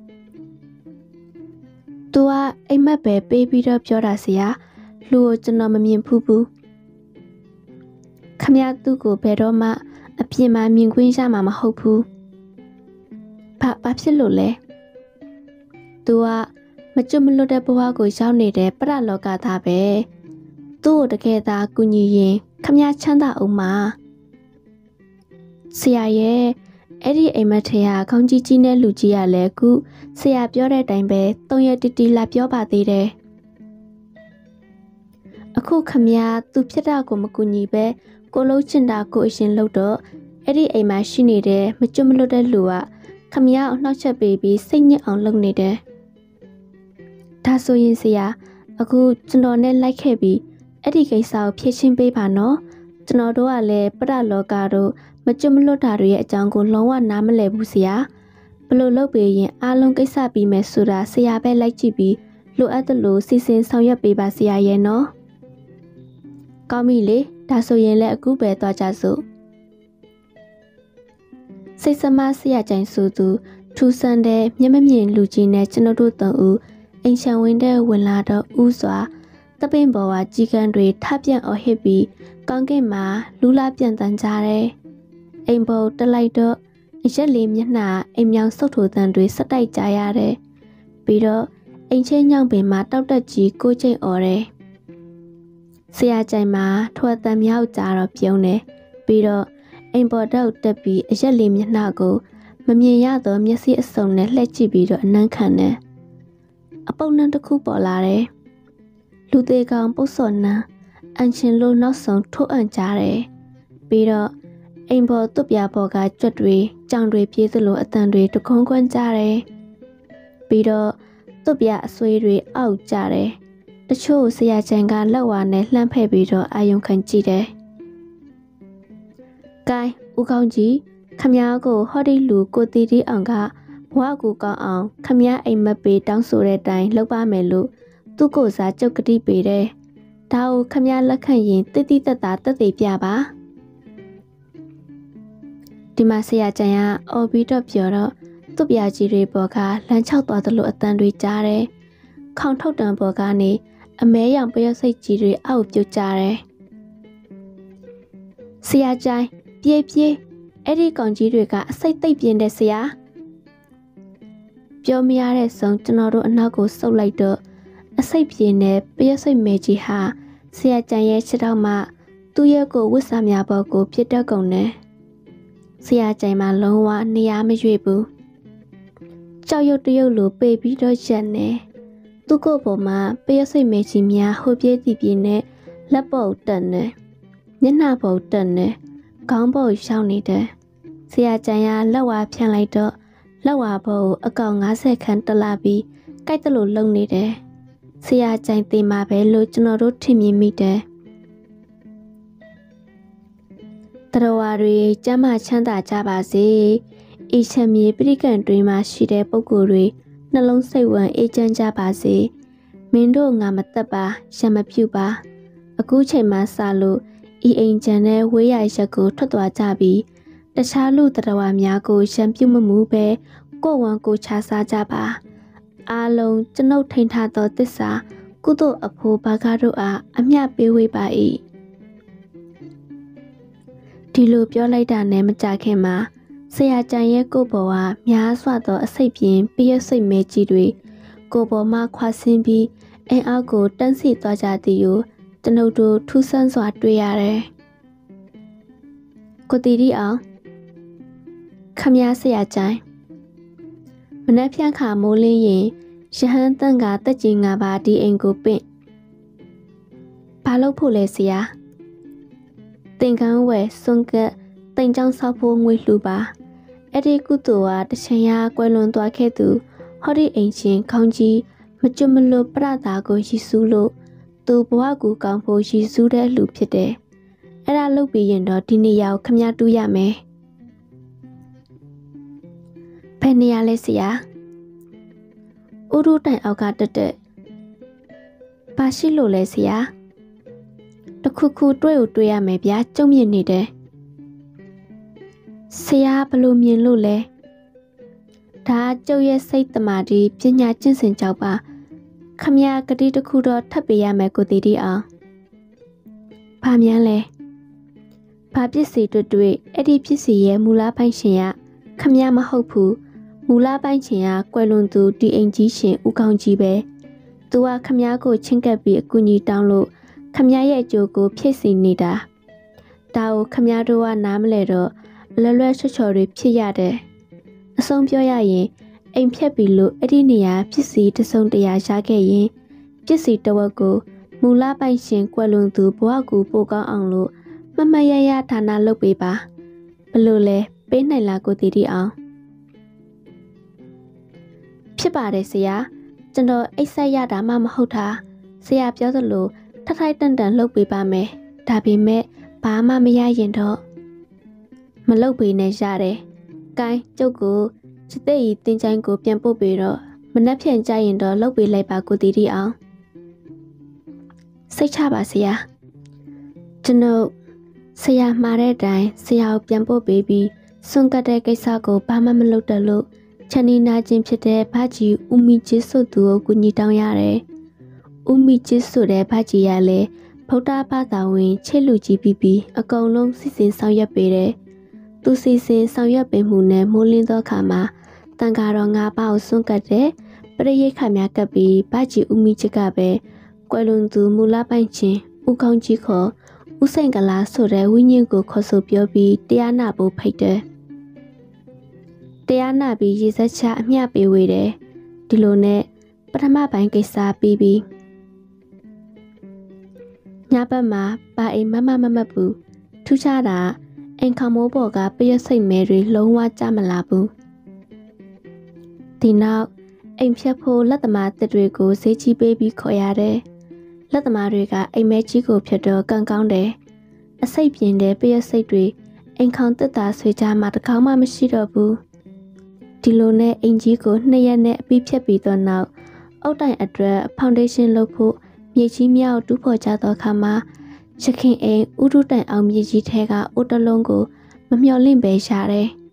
သူကအိမ်မက်ပဲပေးပြီးတော့ပြောတာဆရာလူကိုကျွန်တော်မမြင်ဘူးခမည်းသူ့ကိုဘယ်တော့မှအပြင်မှာမြင်ခွင့်ရမှာမဟုတ်ဘူးဘာဖြစ်လို့လဲသူကမကျွတ်မလွတ်တဲ့ဘဝကိုရောက်နေတဲ့ပရလောကသားပဲသူ့ကိုတကယ်သာကူညီရင်ခမည်းချမ်းသာအောင်မှာဆရာရဲ့အဲ့ဒီအိမ်မက်ထဲကခေါင်းကြီးနဲ့လူကြီးကလည်းခုဆရာပြောတဲ့အတိုင်းပဲ3ရက်တီလာပြောပါသေးတယ်အခုခမည်းသူဖြစ်တာကိုမကူညီပဲကိုလုံးချင်တာကိုအရင်လုပ်တော့အဲ့ဒီအိမ်မှာရှိနေတဲ့မကျွတ်မလွတ်တဲ့လူကခမည်းကိုနှောက်ချက်ပေးပြီးစိတ်ညစ်အောင်လုပ်နေတယ်ဒါဆိုရင်ဆရာအခုကျွန်တော်နဲ့လိုက်ခဲ့ပြီးအဲ့ဒီကိစ္စကိုဖြေရှင်းပေးပါနော်ကျွန်တော်တို့ကလည်းပရလောကတို့မကျွတ်မလွတ်တာတွေရဲ့အကြောင်းကိုလုံးဝနားမလည်ဘူးဆရာဘလို့လုပ်ပေးရင်အားလုံးကိစ္စပြီးမယ်ဆိုတာဆရာပဲလိုက်ကြည့်ပြီးလိုအပ်သလိုစီစဉ်ဆောင်ရွက်ပေးပါဆရာရဲ့နော်ကောင်းပြီလေဒါဆိုရင်လည်းအခုပဲသွားကြစို့စိတ်ဆမဆရာကြိုင်ဆိုသူထူဆန်းတဲ့မျက်မမြင်လူကြီးနဲ့ကျွန်တော်တို့3ဦးအိမ်ချံဝင်းတဲ့ဝင်လာတော့ဦးစွာတပင်းပေါ်ကကြီးကန်းတွေထပြန့်အော်ဟစ်ပြီးကောင်းကင်မှာလူလာပြန်တန်ကြတယ်အိမ်ပေါ်တက်လိုက်တော့အရက်လေးမျက်နှာအိမ်မြောင်ဆုပ်ထိုတန်တွေစက်တိုက်ကြရတယ်ပြီးတော့အိမ်ချင်းညောင်ပင်မှာတောက်တက်ကြီးကိုကျိတ်အော်တယ်ဆရာကြိုင်မှာထွတ်တန်မြောက်ကြတော့ပြုံးတယ်ပြီးတော့အိမ်ပေါ်တော့တက်ပြီးအရက်လေးမျက်နှာကိုမမြင်ရတော့မျက်စိအစုံနဲ့လှည့်ကြည့်ပြီးတော့အနမ်းခံတယ်အပုပ်နှံတစ်ခုပေါ်လာတယ်လူသေးကောင်ပုတ်စော်နှံအန်ချင်းလို့နောက်ဆုံးထိုးအံ့ကြတယ်ပြီးတော့အိမ်ပေါ်သူ့ပြပေါ်ကကြွက်တွေကြောင်တွေပြေးသလိုအတန်တွေတခုံးခွန်းကြတယ်ပြီးတော့သူ့ပြအဆွေးတွေအောက်ကြတယ်တချို့ဆရာချန်ကလက်ဝါနဲ့လှမ်းဖဲ့ပြီးတော့အာယုံခံကြည့်တယ်ကဲဦးကောင်းကြီးခမည်းကိုဟောဒီလူကိုတီတီအောင်ကဘဝကိုကောင်းအောင်ခမည်းအိမ်မက်ပေးတောင်းဆိုတဲ့အတိုင်းလုပ်ပါမယ်လို့သူ့ကိုယ်စားကြုတ်ကတိပေးတယ်ဒါကိုခမည်းလက်ခံရင်တိတိတတ်တာတက်သေးပြပါဒီမှာဆရာကျန်ကအော်ပြီးတော့ပြောတော့သူ့ပြာကြီးတွေပေါ်ကလမ်းချောက်သွားသလိုအတန်တွေကြားတယ်ခေါင်ထုတ်တံပေါ်ကနေအမဲရောင်ပျော့စိတ်ကြီးတွေအောက်ပြုတ်ကြတယ်ဆရာကျန်ပြေးအဲ့ဒီကောင်ကြီးတွေကအစိတ်သိပ်ပြင်းတဲ့ဆရာပြောမရတဲ့ဆုံးကျွန်တော်တို့အနောက်ကိုဆုပ်လိုက်တော့အစိတ်ပြင်းနဲ့ပျက်စိတ်မဲကြီးဟာဆရာကျန်ရဲ့ခြေထောက်မှသူ့ရဲ့ကိုဝတ်စားများပေါ်ကိုပြစ်တက်ကုန်တယ်ဆရာကျန်မှလုံးဝနေရာမရွေ့ဘူးကြောက်ရွံ့တရုပ်လိုပေပြီးတော့ရက်နေသူ့ကိုယ်ပေါ်မှာပျက်စိတ်မဲကြီးများဟိုပြေးတည်ပြေးနဲ့လက်ပေါ်တက်နေမျက်နှာပေါ်တက်နေခေါင်းပေါ်ရှောင်းနေတယ်ဆရာကျန်ရလက်ဝါဖြန့်လိုက်တော့လက်ဝါပေါ်ကိုအကောင်90ခန်းတက်လာပြီးကြိုက်တယ်လို့လုံနေတယ်ဆရာကျန်သေးမှာပဲလို့ကျွန်တော်တို့ထင်မြင်မိတယ်တရဝါတွေကျမ်းမာချမ်းသာကြပါစေအေးချမ်းမြေပြိကန်တွင်မှရှိတဲ့ပုဂ္ဂိုလ်တွေနှလုံးစိတ်ဝမ်းအေးချမ်းကြပါစေမင်းတို့ငါမသက်ပါရံမပြုပါအခုချိန်မှစလို့ဤအိမ်ချမ်းတဲ့ဝေးရရက်ကိုထွက်သွားကြပြီးတခြားလူတရဝါများကိုရံပြုမမှုပဲကိုယ်ဝန်ကိုခြားစားကြပါအားလုံးကျွန်ုပ်ထိန်ထားသောသစ္စာကုသိုလ်အဖို့ဘာကားတို့အားအမျှပေးဝေပါ၏ဒီလိုပြောလိုက်တာနဲ့မကြခင်မှာဆရာကျန်ရဲ့ကိုယ်ပေါ်ကများစွာသောအစိတ်ပြင်းပြည့်စိတ်မဲကြီးတွေကိုယ်ပေါ်မှခွာဆင်းပြီးအင်းအောက်ကိုတန်းစီသွားကြသည်ကိုကျွန်ုပ်တို့ထူးဆန်းစွာတွေ့ရတယ်ကိုတီရီအောင်ခမည်းဆရာကျန်မနက်ဖြန်ခါမိုးလင်းရင်ရဟန်းတန်ကတက်ကြီး၅ပါးဒီအိမ်ကိုပင့်ဘာလို့ဖို့လဲဆရာတင်ကန်းဝယ်စွန်ကတင်ကြောင်ဆောက်ဖို့ငွေလှူပါအဲ့ဒီကုသိုလ်ကတချင်ရကွယ်လွန်သွားခဲ့သူဟောဒီအိမ်ရှင်ခေါင်းကြီးမကျွတ်မလို့ပရတာကိုရည်စူးလို့သူဘဝကူကောင်းဖို့ရည်စူးတဲ့လူဖြစ်တယ်အဲ့ဒါလုပ်ပြီးရင်တော့ဒီနေ့ရောက်ခမရတူးရမယ်ဘယ်နေရာလဲဆရာဥရုတိုင်အောက်ကတက်ဘာရှိလို့လဲဆရာတခုခုတွေ့ကိုတွေ့ရမယ်ဗျာကြုံမြင်နေတယ်ဆရာဘလို့မြင်လို့လဲဒါကျုပ်ရဲ့စိတ်တမာတိပညာကျင့်စဉ်ကြောက်ပါခမရကတိတခုတော့ထပ်ပေးရမယ်ကိုတီတီအောင်ဘာမြန်းလဲဘာပစ္စည်းတွေ့အဲ့ဒီပစ္စည်းရဲ့မူလပိုင်ရှင်ကခမရမဟုတ်ဘူးမူလပိုင်ရှင်ကကွယ်လွန်သူဒီအိမ်ကြီးရှင်ဦးကောင်းကြီးပဲသူကခမရကိုချင်းကပ်ပြီးအကူကြီးတောင်းလို့ခမရရဲ့အကျိုးကိုဖြည့်ဆည်းနေတာဒါကိုခမရတို့ကနားမလဲတော့လွယ်လွယ်ချောချောတွေဖြစ်ရတယ်အဆုံးပြောရရင်အိမ်ဖြတ်ပြီးလို့အဲ့ဒီနေရာပစ္စည်းတစုံတရာရခဲ့ရင်ပစ္စည်းတဝက်ကိုမူလပိုင်ရှင်ကွယ်လွန်သူဘဝကူပို့ကောင်းအောင်လို့မမရရဌာနလုပ်ပေးပါဘလို့လဲပေးနိုင်လားကိုတီတီအောင်ဖြစ်ပါတယ်ဆရာကျွန်တော်အိတ်ဆက်ရတာမှမဟုတ်တာဆရာပြောသလိုထထိုက်တန်တန်လုပ်ပေးပါမယ်ဒါပေမဲ့ဘာမှမရရင်တော့မလုပ်ပေးနဲ့ရတယ်။ကိုင်းကျုပ်ကိုချစ်တဲ့ဤတင်ချိုင်းကိုပြန်ပို့ပေးတော့မနှက်ဖြန်ကြရင်တော့လုပ်ပေးလိုက်ပါကိုတီတီအောင်စိတ်ချပါဆရာကျွန်တော်ဆရာမှားတဲ့အတိုင်းဆရာကိုပြန်ပို့ပေးပြီးစွန့်ကတ်တဲ့ကိစ္စကိုဘာမှမလုပ်တော့လို့ချန်နီနာချင်းဖြစ်တဲ့ဘာကြီးဦးမီချစ်ဆိုသူကိုကူညီတောင်းရတယ်။ဦးမီချစ်ဆိုတဲ့ဘာကြီးရလဲဗုဒ္ဓဘာသာဝင်ချစ်လူကြီးပြီးအကုန်လုံးစီစဉ်ဆောင်ရွက်ပေးတယ်။သူစီစဉ်ဆောင်ရွက်ပေးမှုနဲ့မိုးလင်းသောအခါမှာတန်ဃာတော်၅ပါးကိုစွန့်ကတ်တဲ့ပရိယေခများကပ်ပြီးဘာကြီးဦးမီချစ်ကပဲကွယ်လွန်သူမူလပိုင်ရှင်ဦးကောင်းကြီးခေါ်ဦးစိန်ကလာဆိုတဲ့ဝိညာဉ်ကိုခေါ်ဆိုပြောပြီးတရားနာဖို့ဖိတ်တယ်။တရားနာပြီးရေစက်ချအမျှပေးဝေတယ်။ဒီလိုနဲ့ပထမပိုင်းကိစ္စပြီးပြီးညဘက်မှာဘာအိမ်မမတ်ဘူးထူးခြားတာအိမ်ခေါမိုးပေါ်ကပရက်စိတ်မဲတွေလုံးဝကြမလာဘူး။ဒီနောက်အိမ်ဖြတ်ဖို့လက်သမားတစ်တွေကိုဈေးကြီးပေးပြီးခေါ်ရတယ်။လက်သမားတွေကအိမ်မဲကြီးကိုဖြတ်တော့ကံကောင်းတယ်။အစိတ်ပြင်းတဲ့ပရက်စိတ်တွေအိမ်ခေါတစ်သားဆွေးကြမှာတကောင်မှမရှိတော့ဘူး။ဒီလိုနဲ့အိမ်ကြီးကို2ရက်နဲ့အပြီးဖြတ်ပြီးတော့နောက်အုတ်တိုင်အတွက်ဖောင်ဒေးရှင်းလုပ်ဖို့မြေကြီးမြောက်တူးဖော်ကြတော့ခါမှာရခင်အိမ်ဥဒုတိုင်အောင်မြေကြီးထဲကအိုးတလုံးကိုမမျော်လင့်ပဲရှာတယ်။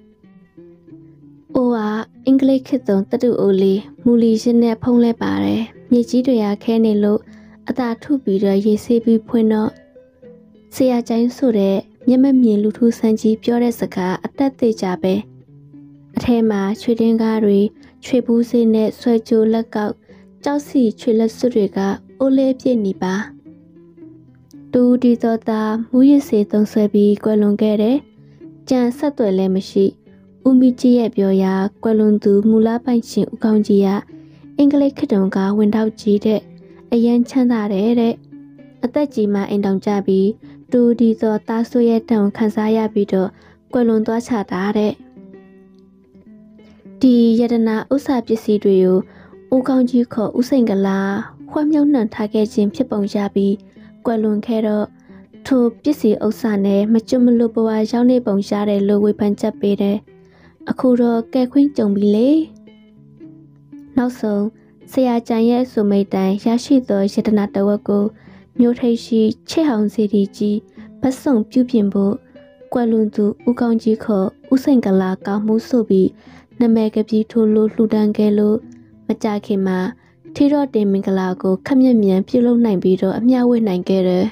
အိုးကအင်္ဂလိပ်ခေတ်သုံးတတူအိုလေးမူလီရှင်းနဲ့ဖုံးလဲပါတယ်။မြေကြီးတွေကခဲနေလို့အသာထုပြီးတော့ရေဆေးပြီးဖွင့်တော့ဆရာကျိုင်းဆိုတဲ့မျက်မမြင်လူထုဆန်းကြီးပြောတဲ့စကားအတက်သေးကြပဲ။အထဲမှာချွေတင်းကားတွေချွေဘူးစေးနဲ့ဆွဲကြိုးလက်ကောက်ကြောက်စီချွေလက်စွတွေကအိုးလေးပြည့်နေပါတူဒီသောသားမူရစ်စေသုံးဆွဲပြီးကွယ်လွန်ခဲ့တဲ့ကြံဆက်သွယ်လည်းမရှိဦးမီကြီးရဲ့ပြောရာကွယ်လွန်သူမူလပိုင်ရှင်ဦးကောင်းကြီးကအင်္ဂလိပ်ခေတ်တုန်းကဝင်တော့ကြီးတဲ့အရန်ချမ်းသာတဲ့အသက်ကြီးမှအိမ်တောင်ကြပြီးတူဒီသောသားဆွေရဲ့တောင်ခန်းစားရပြီးတော့ကွယ်လွန်သွားချတာတဲ့ဒီယတနာဥစ္စာပစ္စည်းတွေကိုဦးကောင်းကြီးခေါ်ဦးစိန်ကလာခွဲမြုံနှံထားခဲ့ခြင်းဖြစ်ပုံရပြီးကွယ်လွန်ခဲ့တော့ထိုပစ္စည်းဥစ္စာနဲ့မကျွတ်မလွတ်ဘဝရောက်နေပုံရှားတယ်လို့ဝေဖန်ချက်ပေးတယ်အခုတော့ကဲခွင်းကြုံပြီလေနောက်ဆုံးဆရာကျန်ရဲ့ဆိုမိတ်တိုင်ရရှိသောယတနာတဝက်ကိုမြို့ထိပ်ရှိချစ်ဟောင်စီတီကြီးဗတ်စုံပြုပြင်ဖို့ကွယ်လွန်သူဦးကောင်းကြီးခေါ်ဦးစိန်ကလာကောင်းမှုဆိုပြီးနမဲကပီးထိုးလို့လှူဒန်းခဲ့လို့မကြခင်မှာထီတော်တင်မင်္ဂလာကိုခက်မြက်မြန်ပြုလုပ်နိုင်ပြီးတော့အမျှဝေနိုင်ခဲ့တယ်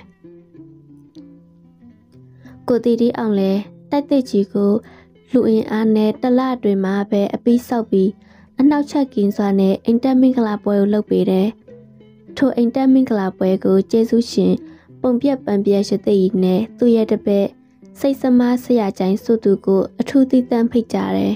ကိုတီတီအောင်လဲတိုက်သိကြီးကိုလူအင်အားနဲ့တလအတွင်းမှာပဲအပီးဆောက်ပြီးအနောက်ချက်ကင်းစွာနဲ့အင်တာမင်္ဂလာပွဲကိုလုပ်ပေးတယ်ထိုအင်တာမင်္ဂလာပွဲကိုကျေးဇူးရှင်ပုံပြက်ပန်ပြက်ရသေးကြီးနဲ့သူ့ရဲ့တပည့်စိတ်စမဆရာကျိုင်းစုသူကိုအထူးသီးသန့်ဖိတ်ကြတယ်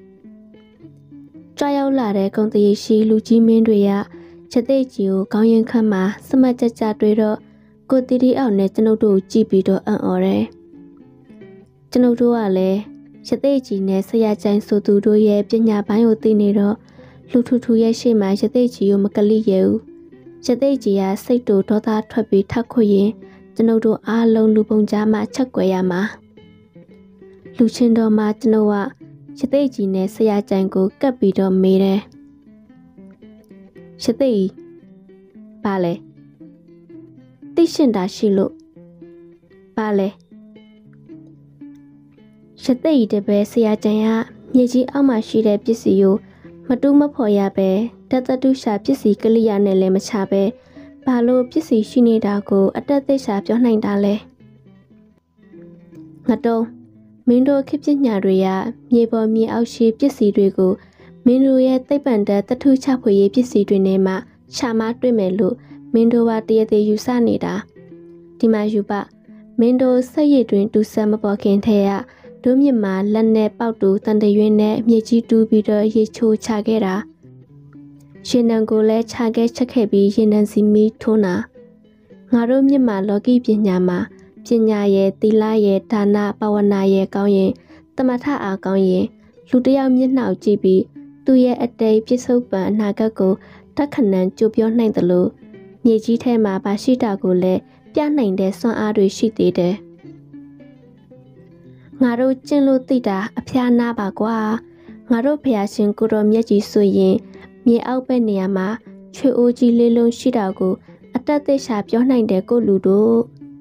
ကြွရောက်လာတဲ့ကုံတရီရှိလူကြီးမင်းတွေကချက်သိကြီးကိုခေါင်းရင်ခတ်မှာစမတ်ကြကြတွေ့တော့ကိုတီတီအောင်နဲ့ကျွန်ုပ်တို့ကြည့်ပြီးတော့အံ့ဩတယ်ကျွန်ုပ်တို့ကလည်းချက်သိကြီးနဲ့ဆရာကျိုင်းစုသူတို့ရဲ့ပညာပိုင်းကိုသိနေတော့လူထူထူရဲ့ရှေ့မှာချက်သိကြီးကိုမကလိရဘူးချက်သိကြီးကစိတ်တူဒေါသထွက်ပြီးထပ်ခွရင်ကျွန်ုပ်တို့အားလုံးလူပုံကြားမှာချက်ကွယ်ရမှာလူချင်းတော်မှာကျွန်ုပ်ကရှသိကြီးနဲ့ဆရာကျန်ကိုကပ်ပြီးတော့မေးတယ်ရှသိဘာလဲသိရှင်တာရှိလို့ဘာလဲရှသိတပည့်ဆရာကျန်ကမြေကြီးအောက်မှာရှိတဲ့ပစ္စည်းကိုမတူးမဖော်ရပဲတတတုရှာပစ္စည်းကလိယာနဲ့လည်းမချပဲဘာလို့ပစ္စည်းရှိနေတာကိုအတက်သိရှာပြောနိုင်တာလဲငါတော့မင်းတို့ခေပညာတွေကမြေပေါ်မြေအောက်ရှိပစ္စည်းတွေကိုမင်းတို့ရဲ့သိပ္ပံတတထုချဖွေရေးပစ္စည်းတွေနဲ့မှရှာမတွေ့မယ်လို့မင်းတို့ကတရသေးယူဆနေတာဒီမှာယူပါမင်းတို့ဆက်ရည်တွင်တူဆက်မပေါ်ခင်ထဲကဒုမြစ်မှာလက်နဲ့ပေါက်တူတန်တရွင်းနဲ့မြေကြီးတူးပြီးတော့ရေချိုးချခဲ့တာရှင်နံကိုလည်းခြာခဲ့ချက်ခဲ့ပြီးရင်နံစီမီထိုးနာငါတို့မြစ်မှာလောကီပညာမှာပညာရဲ့သီလရဲ့ဒါနပဝနာရဲ့ကောင်းရင်တမထအားကောင်းရင်လူတယောက်မျက်နှာကြည့်ပြီးသူ့ရဲ့အတိတ်ပြစ္ဆုတ်ပံအနာဂတ်ကိုတက်ခဏံကြိုပြောနိုင်တယ်လို့မြေကြီးထဲမှာပါရှိတာကိုလည်းပြနိုင်တဲ့စွမ်းအားတွေရှိသေးတယ်ငါတို့ကျင့်လို့သိတာအဖျားနာပါကွာငါတို့ဖျားရှင်ကိုတော်မြတ်ကြီးဆိုရင်မြေအောက်ဘက်နေရာမှာချွေအိုးကြီးလေးလုံးရှိတာကိုအတက်သိရှာပြောနိုင်တဲ့ကိုလူတို့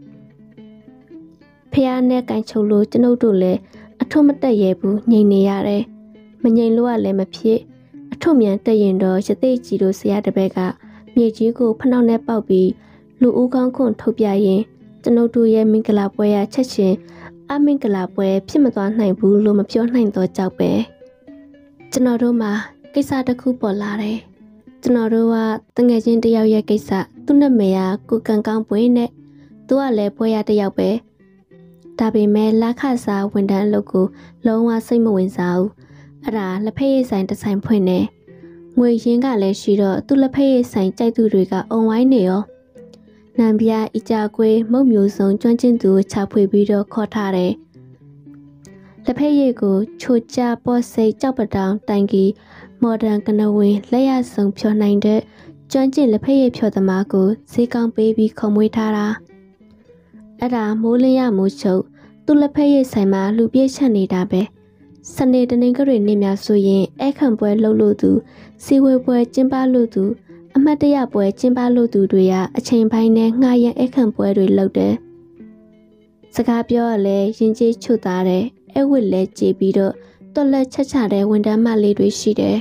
ဖျားနဲ့ကန်ချုပ်လို့ကျွန်ုပ်တို့လည်းအထုမတက်ရဲဘူးငြိမ်နေရတယ်မငြိမ်လို့ကလည်းမဖြစ်အထုမြန်တက်ရင်တော့ရသိကြီးတို့ဆရာတပည့်ကမြေကြီးကိုဖနှောက်နဲ့ပေါက်ပြီးလူဦးကောင်းခွန်ထုတ်ပြရင်ကျွန်ုပ်တို့ရဲ့မင်္ဂလာပွဲရချက်ချင်းအမင်္ဂလာပွဲဖြစ်မသွားနိုင်ဘူးလို့မပြောနိုင်တော့ကြောက်ပဲကျွန်တော်တို့မှာကိစ္စတစ်ခုပေါ်လာတယ်ကျွန်တော်တို့ကတငယ်ချင်းတယောက်ရဲ့ကိစ္စသူ့နာမည်ကကိုကန်ကောင်းပွင့်နဲ့သူကလည်းပွဲရတယောက်ပဲဒါပေမဲ့လက်ခစားဝန်ထမ်းအလုပ်ကိုလုံးဝစိတ်မဝင်စားဘူးအဲ့ဒါလက်ဖက်ရည်ဆိုင်တစ်ဆိုင်ဖွင့်နေငွေရင်းကလည်းရှိတော့သူ့လက်ဖက်ရည်ဆိုင်ကြိုက်သူတွေကအုံဝိုင်းနေရောနံပြအီကြကွေးမုတ်မျိုးစုံကျွမ်းကျင်သူကိုချဖွေပြီးတော့ခေါ်ထားတယ်လက်ဖက်ရည်ကိုချိုချပေါ်စိတ်ကြောက်ပတောင်တိုင်ကြီးမော်ဒန်ကနဝင်လက်ရဆုံဖြောနိုင်တဲ့ကျွမ်းကျင်လက်ဖက်ရည်ဖြောသမားကိုဈေးကောင်းပေးပြီးခုံမွေးထားတာအဲ့ဒါမိုးလင်းရမိုးချုပ်သူ့လက်ဖက်ရည်ဆိုင်မှာလူပြည့်ချက်နေတာပဲစနေတနင်္ဂနွေနေ့များဆိုရင်အခန့်ပွဲလှုပ်လို့သူစီဝေပွဲကျင်းပလို့သူအမတ်တရပွဲကျင်းပလို့သူတွေကအချိန်ပိုင်းနဲ့ငှားရန်အခန့်ပွဲတွေလုပ်တယ်စကားပြောရလဲရင်ကျေးချွတ်သားတယ်အဝတ်လဲကြေပြီးတော့တော်လက်ချက်ချတဲ့ဝန်တန်းမလေးတွေရှိတယ်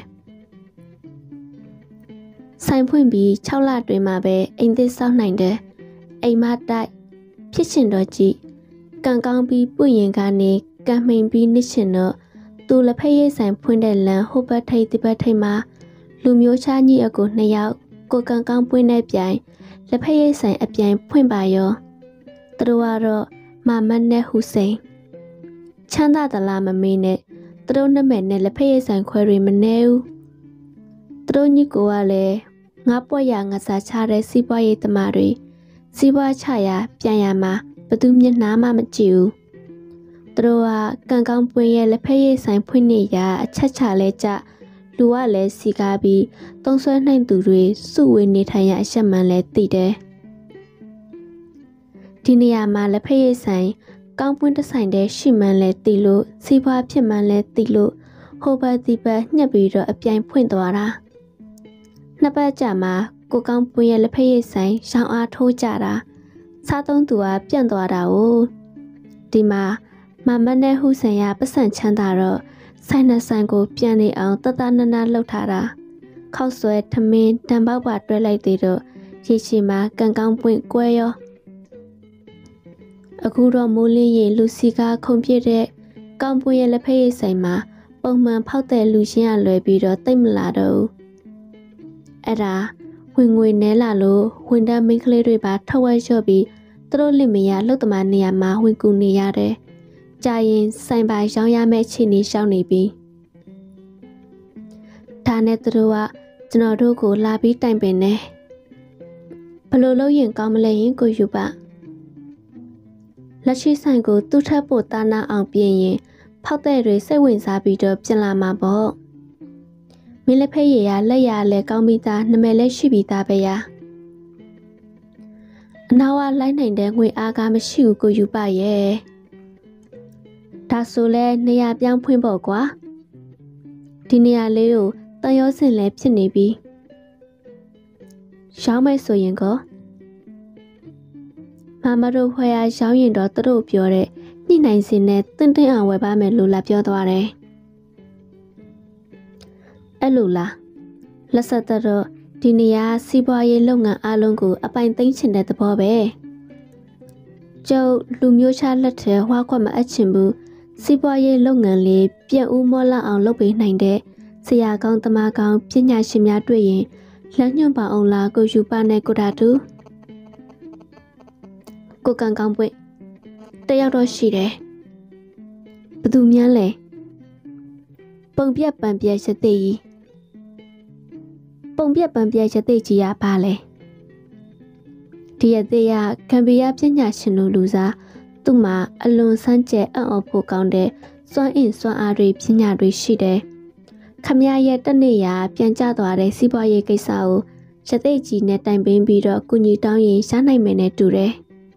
ဆိုင်ဖွင့်ပြီး6လတွင်မှပဲအိမ်သစ်ဆောက်နိုင်တယ်အိမ်မတိုက်ဖြစ်ချင်တော့ကြည့်ကံကောင်းပြီးပွင့်ရင်ကနေကံမှိန်ပြီးနစ်ချင်တော့သူလက်ဖက်ရည်ဆိုင်ဖွင့်တဲ့လမ်းဟိုဘက်ထိပ်ဒီဘက်ထိပ်မှာလူမျိုးချားကြီးအကို2ယောက်ကိုကန်ကောင်းပွင့်တဲ့ပြိုင်လက်ဖက်ရည်ဆိုင်အပြိုင်ဖွင့်ပါရောသူတို့ကတော့မမတ်နဲ့ဟူစိန်ချမ်းသာသလားမမေးနဲ့သူတို့နှစ်မဲ့နဲ့လက်ဖက်ရည်ဆိုင်ခွဲတွေမနေဘူးသူတို့ညီကိုကလည်းငါပွက်ရငါစားချတဲ့စီးပွားရေးသမားတွေစီးပွားချရာပြန်ရမှာဘသူမျက်နှာမှမကြည့်ဘူးသူတို့ကကန်ကောင်းပွင့်ရဲ့လက်ဖက်ရည်ဆိုင်ဖွင့်နေရအချက်ချလဲကြလူကလည်းစီကားပြီးသုံးဆွဲနိုင်သူတွေစုဝေးနေထိုင်ရအချက်မှန်လဲသိတယ်ဒီနေရာမှာလက်ဖက်ရည်ဆိုင်ကောင်းပွင့်တဆိုင်တဲ့ရှိမှန်လဲသိလို့စီးပွားဖြစ်မှန်လဲသိလို့ဟိုဘက်ဒီဘက်ညှက်ပြီးတော့အပြိုင်ဖွင့်သွားတာနှစ်ပတ်ကြာမှာကိုကောင်းပွင့်ရဲ့လက်ဖက်ရည်ဆိုင်ရှောင်းအားထိုးကြတာစားသုံးသူကပြန့်သွားတာ哦ဒီမှာမမနဲ့ဟူဆန်ရပတ်စံချမ်းသာတော့ဆိုင်နဲ့ဆိုင်ကိုပြန်နေအောင်တတနနလှုပ်ထားတာခောက်ဆွဲထမင်းတံပေါက်ပါတွဲလိုက်သေးတော့ရေချီမှာကန်ကောင်းပွင့်ကွဲရောအခုတော့မိုးလင်းရင်လူစီကားခုန်ပြည့်တဲ့ကောင်းပွင့်ရဲ့လက်ဖက်ရည်ဆိုင်မှာပုံမှန်ဖောက်တဲ့လူချင်းကလွယ်ပြီးတော့တိတ်မလာတော့အဲ့ဒါဝင်ငွေနဲလာလို့ဝန်တန်းမိန်းကလေးတွေပါထဝက်လျှော့ပြီးသူတို့လင်မယားလှုပ်သမားနေရာမှာဝင်ကူနေရတယ်ကြာရင်ဆိုင်ပါရောင်းရမယ့်ခြေနေရှောင်းနေပြီဒါနဲ့သူတို့ကကျွန်တော်တို့ကိုလာပြီးတိုင်ပင်နေဘလို့လို့ရင်ကောင်းမလဲရင်ကိုယူပါလက်ရှိဆိုင်ကိုသူ့ထက်ပိုတာနာအောင်ပြင်ရင်ဖောက်တဲ့တွေစိတ်ဝင်စားပြီးတော့ပြင်လာမှာပေါ့မင်းလက်ဖက်ရည်ရလက်ရလဲကောင်းပြီးသားနမဲလက်ရှိပြီးသားပဲရအနာဝလိုက်နိုင်တဲ့ငွေအားကမရှိဘူးကိုယူပါရဲ့ဒါဆိုလဲနေရာပြောင်းဖွင့်ဖို့ကွာဒီနေရာလေးကိုတန်ရောစင်လဲဖြစ်နေပြီရောင်းမယ်ဆိုရင်ကောမတို့ဖွယ်ရရောင်းရင်တော့သူတို့ပြောတဲ့ညှိနှိုင်းစင်နဲ့တင့်တင့်အောင်ဝယ်ပါမယ်လို့လာပြောသွားတယ်အဲ့လိုလားလက်ဆက်တော့ဒီနေရာစီးပွားရေးလုပ်ငန်းအလုံးကိုအပိုင်သိမ်းချင်တဲ့သဘောပဲကျုပ်လူမျိုးခြားလက်ထဲဝါခွက်မအပ်ချင်ဘူးစီးပွားရေးလုပ်ငန်းလေးပြည့်ဦးမောလောက်အောင်လုပ်ပေးနိုင်တဲ့ဆရာကောင်းတမကောင်းပညာရှင်များတွေ့ရင်လက်ညွှန်ပါအောင်လားကိုယူပါနဲ့ကိုဓာတူကိုကန်ကောင်းပွင့်တယောက်တော့ရှိတယ်ဘသူများလဲပုံပြက်ပန်ပြက်ရသေးကြီးပုံပြက်ပန်ပြက်ရသေးကြီးရပါလဲဒီရသေးရကံပီယာပညာရှင်တို့လူစားသူ့မှာအလွန်စမ်းကြဲအံ့ဩဖို့ကောင်းတဲ့စွမ်းအင်စွမ်းအားတွေပညာတွေရှိတယ်ခမရရဲ့တနေ့ရာပြန်ကျသွားတဲ့စီးပွားရေးကိစ္စကိုရသေးကြီးနဲ့တိုင်ပင်ပြီးတော့ကုညီတောင်းရင်ရှားနိုင်မယ်နဲ့တူတယ်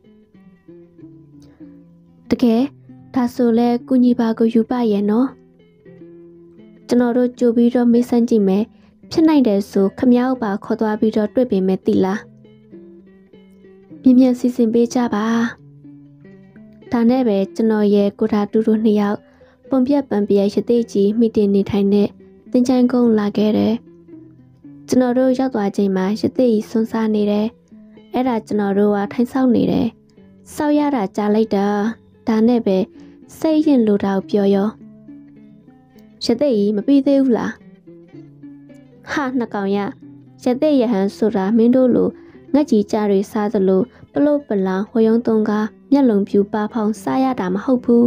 တကယ်ဒါဆိုလဲကုညီပါကိုယူပါရဲ့နော်ကျွန်တော်တို့ကြိုပြီးတော့မေးစမ်းကြည့်မယ်ဖြစ်နိုင်တယ်ဆိုခမရောက်ပါခေါ်သွားပြီးတော့တွေ့ပေးမယ်တိလားမြင်မြန်စီစဉ်ပေးကြပါဒါနဲ့ပဲကျွန်တော်ရဲ့ကိုဓာတူတို့နှစ်ယောက်ပုံပြက်ပန်ပြက်ရသေးကြီးမိတင်နေထိုင်တဲ့တင်ချိုင်းကုန်းလာခဲ့တယ်ကျွန်တော်တို့ရောက်သွားချိန်မှာရသေးကြီးစွန်းစားနေတယ်အဲ့ဒါကျွန်တော်တို့ကထိုင်ဆောက်နေတယ်စောက်ရတာကြားလိုက်တာဒါနဲ့ပဲစိတ်ရင်လိုတာကိုပြောရောရသေးကြီးမပြီးသေးဘူးလားဟာနှစ်ကောင်ရရသေးရဟန်ဆိုတာမင်းတို့လိုငက်ကြီးကြားတွေစားသလိုပလို့ပလောင်ဝယုံသုံးကားမျက်လုံးပြူပါဖောင်စားရတာမဟုတ်ဘူး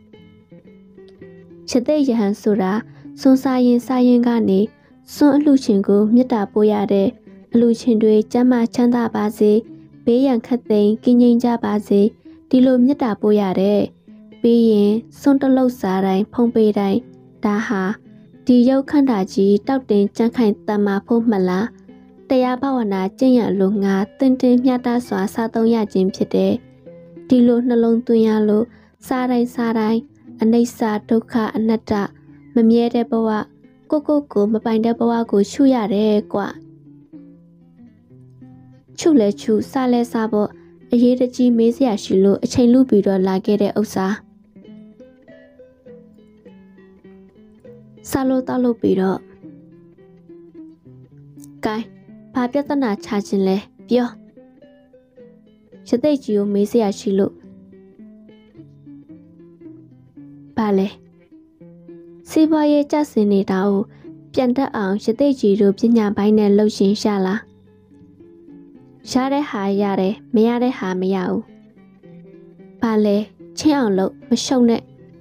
ရသေးရဟန်ဆိုတာစွန်းစားရင်စားရင်ကနေစွန်းအလှချင်းကိုမြတ်တာပို့ရတဲ့အလှချင်းတွေကျမ်းမာချမ်းသာပါစေဘေးရန်ခတ်သိမ်းကင်းငြိမ်းကြပါစေဒီလိုမြတ်တာပို့ရတဲ့ပြီးရင်စွန်းတလုတ်စားတိုင်းဖုံးပေးတိုင်းဒါဟာဒီရုပ်ခန္ဓာကြီးတောက်တင်ကြမ်းခိုင်တမဖို့မလားတရားဘာဝနာကျင့်ရလို့ငါတင်တင်မျှတစွာစားသုံးရခြင်းဖြစ်တယ်ဒီလိုနှလုံးသွင်းရလို့စားတိုင်းအနိစ္စဒုက္ခအနတ္တမမြဲတဲ့ဘဝကိုမပိုင်တဲ့ဘဝကိုရှုရတယ်ကွာချုလဲချုစားလဲစားဖို့အရေးတကြီးမေးစရာရှိလို့အချိန်လူပြီးတော့လာခဲ့တဲ့ဥစ္စာစားလို့တောက်လို့ပြီးတော့ကဲဘာပြဿနာချခြင်းလဲပြောရသေးကြီးကိုမေးစရာရှိလို့ဘာလဲစီးပွားရေးကျဆင်းနေတာကိုပြန်တက်အောင်ရသေးကြီးတို့ပညာပိုင်းနဲ့လှုပ်ရှင်ရှာလားရတဲ့ဟာရတယ်မရတဲ့ဟာမရဘူးဘာလဲချင်းအောင်လို့မရှုံနဲ့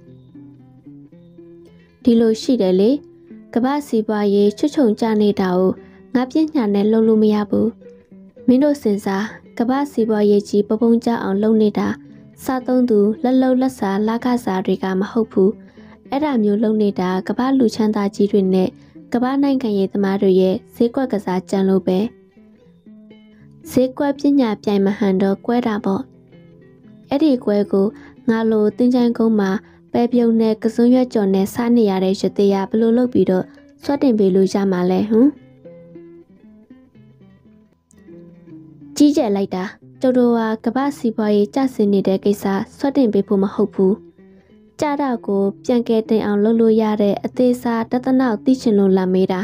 ဒီလိုရှိတယ်လေကမ္ဘာစီးပွားရေးချွတ်ချုံကြနေတာကိုငါပြညာနဲ့လှုပ်လို့မရဘူးမင်းတို့စင်စားကမ္ဘာစီးပွားရေးကြီးပပုံကြအောင်လုပ်နေတာစားသုံးသူလက်လုံးလက်စာလာကစားတွေကမဟုတ်ဘူးအဲ့ဒါမျိုးလုပ်နေတာကမ္ဘာလူချမ်းသာကြီးတွေနဲ့ကမ္ဘာနိုင်ငံရေးသမားတွေရဲ့ဈေးကွက်ကစားကြံလို့ပဲဈေးကွက်ပညာပြိုင်မဟန်တော့ကွဲတာပေါ့အဲ့ဒီကွဲကိုငါလိုတင်းချိုင်းကုန်းမှာပဲပြုံနဲ့ကစွန်းရွက်ကြော်နဲ့စားနေရတဲ့ရသေးရဘလို့လုပ်ပြီးတော့ဆွတ်တင်ပေးလို့ရမှာလဲကြီးကျယ်လိုက်တာကျတို့ကကမ္ဘာစီးပွားရေးကျဆင်းနေတဲ့ကိစ္စဆွတ်တင်ပေးဖို့မဟုတ်ဘူးကြတော့ကိုပြန်ကဲတင်အောင်လုပ်လို့ရတဲ့အသေးစားတသနောက်သိချင်လို့လာမေးတာ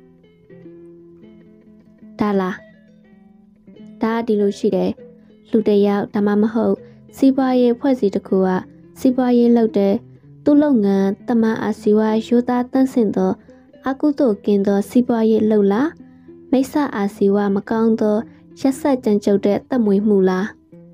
ဒါလားဒါဒီလိုရှိတယ်လူတယောက်ဒါမှမဟုတ်စီးပွားရေးဖွဲ့စည်းတစ်ခုကစီးပွားရေးလုပ်တဲ့သူ့လုပ်ငန်းတမန်အာစီဝါရိုးသားတန့်စင်သောအကုသို့ကင်းသောစီးပွားရေးလုပ်လားမိစ္ဆာအာစီဝါမကောင်းသောရက်ဆက်ကြံကြုတ်တဲ့တပ်မွေမှုလား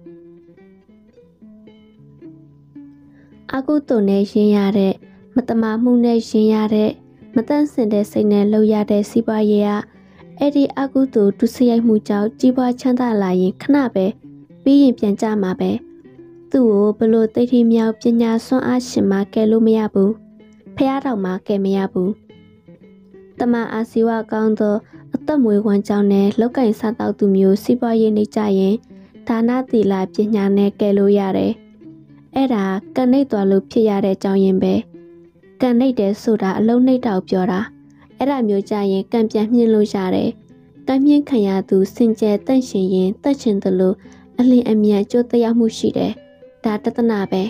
အကုသို့နဲ့ရင်ရတဲ့မတမာမှုနဲ့ရင်ရတဲ့မတန့်စင်တဲ့စိတ်နဲ့လုပ်ရတဲ့စီးပွားရေးကအဲ့ဒီအကုသို့ဒုစရိုက်မှုကြောင့်ကြီးပွားချမ်းသာလာရင်ခဏပဲပြီးရင်ပြန်ကြမှာပဲသူ့ကိုဘလို့သိထီမြောက်ပညာစွမ်းအားရှင်မှကဲလို့မရဘူးဖះတော်မှကဲမရဘူးတမန်အာစီဝကောင်းသောအသက်မွေးဝမ်းကြောင်းနဲ့လောက်ကင်စားတောက်သူမျိုးစီးပွားရေးနေကြရင်ဒါနသီလပညာနဲ့ကဲလို့ရတယ်အဲ့ဒါကန်နှိပ်သွားလို့ဖြစ်ရတဲ့အကြောင်းရင်းပဲကန်နှိပ်တယ်ဆိုတာအလုံးနှိပ်တောက်ပြောတာအဲ့ဒါမျိုးကြရင်ကံပြန်မြင့်လို့ရတယ်ကံမြင့်ခံရသူစင်ကြယ်တန့်ရှင်ရင်တတ်ချင်သလိုအလင်းအမြန်ကြိုးတရားမှုရှိတယ်ဒါတသနာပဲ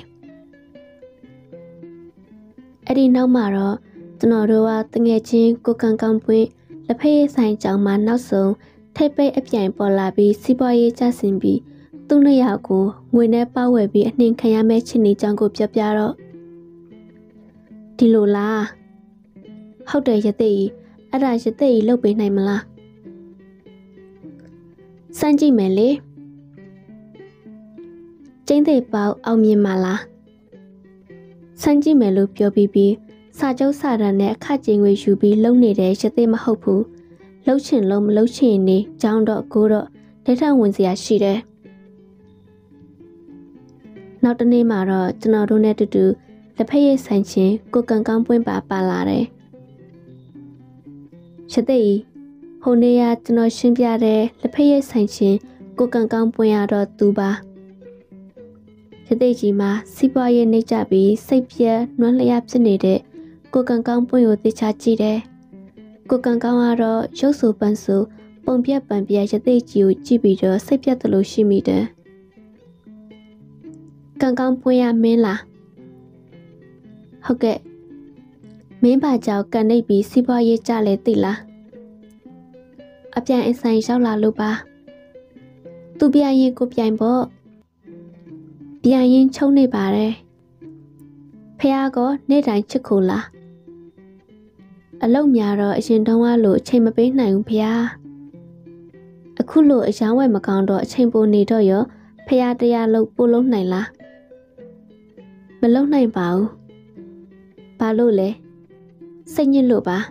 အဲ့ဒီနောက်မှာတော့ကျွန်တော်တို့ကတငယ်ချင်းကိုကန်ကောင်းပွင့်လက်ဖက်ရည်ဆိုင်ကြောင်းမှာနောက်ဆုံးထိပ်ပိတ်အပြိုင်ပေါ်လာပြီးစီးပွားရေးကျဆင်းပြီးသူ့နှစ်ယောက်ကိုငွေနဲ့ပေါဝယ်ပြီးအနှင်ခံရမယ့်ချင်းနေကြောင်းကိုပြပြတော့ဒီလိုလားဟုတ်တယ်ရသေးအဲ့ဒါရသေးလုတ်ပေးနိုင်မလားစမ်းကြည့်မယ်လေကျင်းသေးပေါအောင်မြင်ပါလားစမ်းကြည့်မယ်လို့ပြောပြီးစာချုပ်စာတမ်းနဲ့အခကြေးငွေယူပြီးလုံနေတဲ့ရသေးမဟုတ်ဘူးလှုပ်ချင်လို့မလှုပ်ချင်နေကြောင်းတော့ကိုတော့ဒိဋ္ဌဝင်စရာရှိတယ်နောက်တနေ့မှာတော့ကျွန်တော်တို့နဲ့တူတူလက်ဖက်ရည်ဆိုင်ချင်းကိုကန်ကောင်းပွင့်ပါလာတယ်ရသေးဟိုနေ့ကကျွန်တော်ရှင်းပြတဲ့လက်ဖက်ရည်ဆိုင်ချင်းကိုကန်ကောင်းပွင့်ရတော့သူပါရသေးကြီးမှာစီးပွားရေးနှိမ့်ကြပြီးစိတ်ပြက်နွမ်းလျားဖြစ်နေတဲ့ကိုကန်ကောင်းပွင့်ကိုသိချကြည့်တယ်ကိုကန်ကောင်းကတော့ရုပ်ဆူပန်းဆူပုံပြက်ပန်ပြက်ရသေးကြီးကိုကြည့်ပြီးတော့စိတ်ပြက်သလိုရှိမိတယ်ကန်ကောင်းပွင့်ရမင်းလားဟုတ်ကဲ့မင်းပါကြောက်ကန်နှိပ်ပြီးစီးပွားရေးကြလဲသိလားအပြန်အဆိုင်ရောက်လာလို့ပါသူပြရင်ကိုပြိုင်ပေါ့ပြန်ရင်ချုံနေပါတယ်ဖះကနေ့တိုင်းချစ်ခိုလားအလုံးများတော့အရင်တုန်းကလို့အချိန်မပေးနိုင်ဘူးဖះအခုလို့အယောင်းဝယ်မကောင်းတော့အချိန်ပိုနေတော့ရောဖះတရားလို့ပို့လုံးနိုင်လားမလုံးနိုင်ပါဘူးဘာလို့လဲစိတ်ညစ်လို့ပါ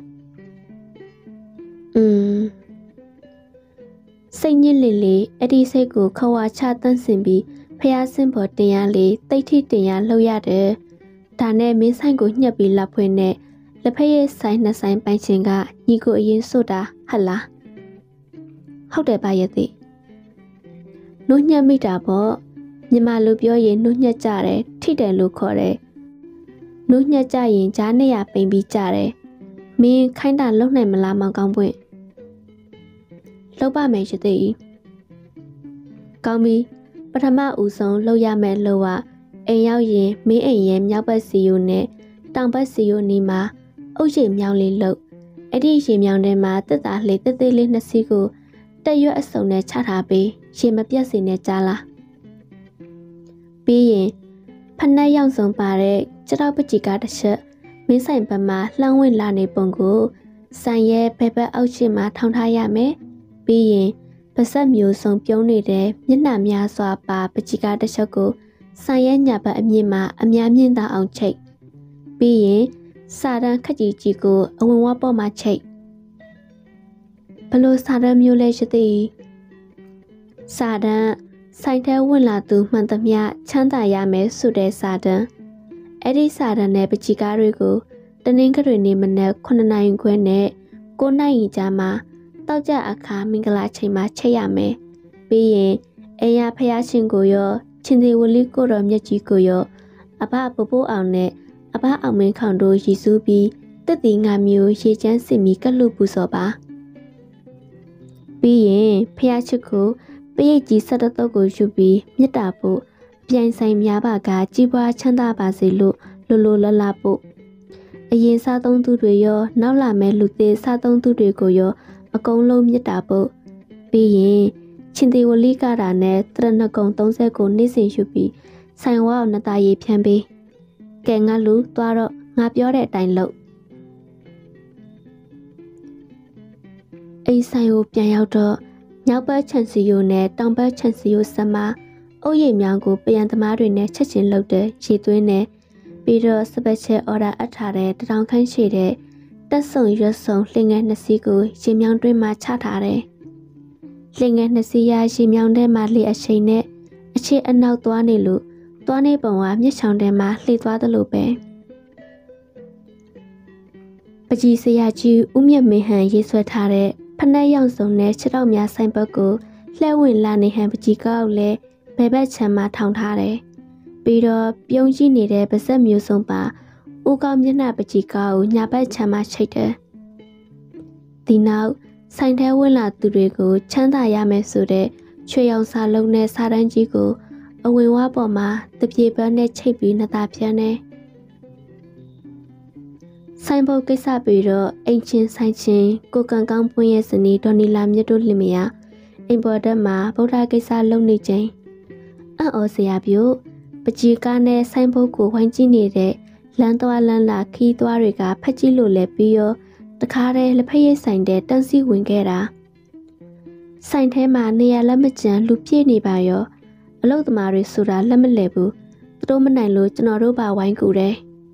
စိတ်ညစ်လေလေအဲ့ဒီစိတ်ကိုခွာချတန်းစင်ပြီးဖះစင်ပေါ်တင်ရလေတိတ်ထိတင်ရလှုပ်ရတယ်ဒါနဲ့မင်းဆိုင်ကိုညှက်ပြီးလက်ဖွင့်နဲ့လက်ဖက်ရည်ဆိုင်နှစ်ဆိုင်ပိုင်ရှင်ကညီကိုအရင်ဆိုတာဟတ်လားဟုတ်တယ်ပါရဲ့သိနှုတ်ညက်မိတာပေါ့ညီမလိုပြောရင်နှုတ်ညက်ကြတယ်ထိတယ်လို့ခေါ်တယ်နှုတ်ညက်ကြရင်ဂျားနဲ့ရပိန်ပြီးကြတယ်မင်းခိုင်းတာလုံနိုင်မလားမောင်ကောင်းပွင့်လောက်ပါမယ်ရသေးကောင်းပြီပထမဦးဆုံးလှုပ်ရမယ်လို့ကအိမ်ရောက်ရင်မင်းအိမ်ရဲ့မြောက်ဘက်စီယိုနဲ့တောင်ဘက်စီယိုနီမှာအုတ်ရည်မြောင်းလေးလှုပ်အဲ့ဒီရေမြောင်းထဲမှာတက်တာလေးတက်သေးလေးနှစ်စီးကိုတက်ရွက်အစုံနဲ့ချထားပြီးရေမပြတ်စေနဲ့ကြားလားပြီးရင်ဖနက်ရောက်ဆုံးပါတဲ့ကျတော့ပကြည်ကတစ်ချက်မင်းဆိုင်ဘက်မှာလှမ်းဝင်လာနေပုံကိုဆိုင်ရဲ့ဘက်ဘက်အောက်ရှိမှာထောင်ထားရမယ်ပြီးရင်ဘဆက်မျိုးစုံပြုံးနေတဲ့မျက်နှာများစွာပါပကြီးကားတစ်ချက်ကိုဆိုင်ရဲညာဘက်အမြင့်မှာအများမြင့်သာအောင်ချိတ်ပြီးရင်စာတန်းခက်ကြီးကြီးကိုအဝင်ဝပေါ်မှာချိတ်ဘလို့စာတန်းမျိုးလဲရှိသည်စာတန်းဆိုင်ထဲဝင်လာသူမှန်သမျှချမ်းသာရမယ်ဆိုတဲ့စာတန်းအဲ့ဒီစာတန်းနဲ့ပကြီးကားတွေကိုတနင်္ဂနွေနေ့မနက်9 နာရီခွဲနဲ့9 နာရီကြာမှတောက်ကြအခါမင်္ဂလာချိန်မှာချိတ်ရမယ်ပြီးရင်အိမ်ရဖျားရှင်ကိုရောချင်းသေးဝလီကိုတော်မြတ်ကြီးကိုရောအဘပပိုးအောင်နဲ့အဘအောင်မင်းခေါင်တို့ရည်စူးပြီးတက်တီငါမျိုးရေချမ်းစင်မီကလှုပ်ပူစော်ပါပြီးရင်ဖျားချစ်ကိုပရိတ်ကြီးဆက်တော့ကိုယူပြီးမြတ်တာဖို့ပြိုင်ဆိုင်များပါကကြီးပွားချမ်းသာပါစေလို့လိုလလဖို့အရင်စားသုံးသူတွေရောနောက်လာမဲ့လူသေးစားသုံးသူတွေကိုရောအကုန်လုံးမြတ်တာဖို့ပြီးရင်ချင်းသေးဝလီကတာနဲ့တရဏဂုံ30ကိုနေ့စဉ်ယူပြီးဆိုင်ဝါအောင်နတာရေးဖြန်းပြီးကဲငါလူသွားတော့ငါပြောတဲ့အတိုင်းလုပ်အိမ်ဆိုင်ကိုပြန်ရောက်တော့ညောက်ဘက်ချန်စီယိုနဲ့တောင်ဘက်ချန်စီယိုဆက်မှာအုတ်ရည်မြောင်းကိုပြန်သမားတွေနဲ့ချက်ချင်းလုပ်တဲ့ရေသွင်းနဲ့ပြီးတော့စပက်ချက်အော်ဒါအပ်ထားတဲ့တောင်ခန့်ရှိတဲ့တက်ဆုံရွက်ဆုံလှင်ငယ်2စီးကိုရေမြောင်းတွင်းမှာချထားတယ်လှင်ငယ်2စီးရရေမြောင်းထဲမှာလှေအချိန်နဲ့အခြေအနောက်သွားနေလို့သွားနေပုံကမြစ်ချောင်းထဲမှာလှေသွားသလိုပဲပကြီးစရာကြီးဦးမြတ်မင်းဟန်ရေးဆွဲထားတဲ့ဖနက်ရောင်စုံနဲ့ခြေထောက်များဆိုင်ဘက်ကိုလှဲဝင်လာနေဟန်ပကြီးကောက်လဲဘဲဘက်ချမ်းမှာထောင်ထားတယ်ပြီးတော့ပြုံးကြည့်နေတဲ့ပါဇက်မျိုးစုံပါဦးကောင်းမျက်နှာပကြီးကောက်ကိုညာဘက်ချမ်းမှာချိတ်တယ်ဒီနောက်ဆိုင်ထဲဝင်လာသူတွေကိုချမ်းသာရမယ်ဆိုတဲ့ချွေရောင်စာလုံးနဲ့စာတန်းကြီးကိုအဝင်ဝါပေါ်မှာတပြေပန်းနဲ့ချိတ်ပြီးနှသားဖြန်းတယ်ဆိုင်ဘုတ်ကိစ္စပြီးတော့အိမ်ချင်းဆိုင်ချင်းကိုကန်ကောင်းပွင့်ရဲ့ဇနီးဒေါ်နီလာမြတ်တို့လင်မယားအိမ်ပေါ်တက်မှာဗုဒ္ဓကိစ္စလုပ်နေချိန်အံ့ဩစရာပြုပကြီးကားနဲ့ဆိုင်ဘုတ်ကိုဝိုင်းကြည့်နေတဲ့လမ်းသွားလမ်းလာခီးသွားတွေကဖက်ကြည့်လို့လဲပြီးရောတခါတည်းလက်ဖက်ရည်ဆိုင်တဲ့တန်းစီဝင်ခဲ့တာဆိုင်ထဲမှာနေရာလက်မကျန်လူပြည့်နေပါရောအလုတ်သမားတွေဆိုတာလက်မလဲဘူးသူတို့မနိုင်လို့ကျွန်တော်တို့ပါဝိုင်းကူတယ်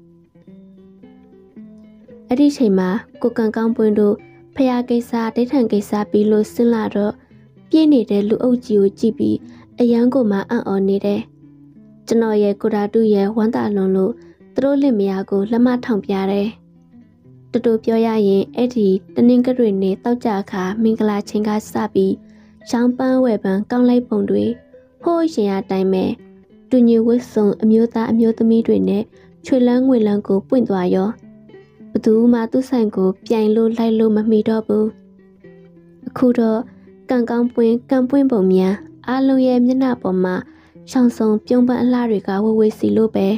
အဲ့ဒီချိန်မှာကိုကန်ကောင်းပွင့်တို့ဖျားကိစ္စဒိဋ္ဌံကိစ္စပြီးလို့ဆင်းလာတော့ပြည့်နေတဲ့လူအုပ်ကြီးကိုကြည့်ပြီးအယမ်းကိုမှအံ့ဩနေတယ်ကျွန်တော်ရဲ့ကိုဓာတုရဲ့ဝမ်းသာလွန်လို့သူတို့လင်မယားကိုလက်မထောင်ပြတယ်တူတူပြောရရင်အဲ့ဒီတနင်္ဂနွေနေ့တောက်ကြခါမင်္ဂလာချိန်ကစပြီးရောင်းပန်းဝယ်ပန်းကောင်းလိုက်ပုံတွေဟိုးရင်အတိုင်းပဲတူညီဝတ်စုံအမျိုးသားအမျိုးသမီးတွေနဲ့ချွေလန်းငွေလန်းကိုပွင့်သွားရောဘသူမှသူ့ဆိုင်ကိုပြိုင်လို့လိုက်လို့မမီတော့ဘူးအခုတော့ကန်ကောင်းပွင့်ကန်ပွင့်ပုံများအားလုံးရဲ့မျက်နှာပေါ်မှာရှောင်းစုံပြုံးပန်းအလှတွေကဝဝေးစီလို့ပဲ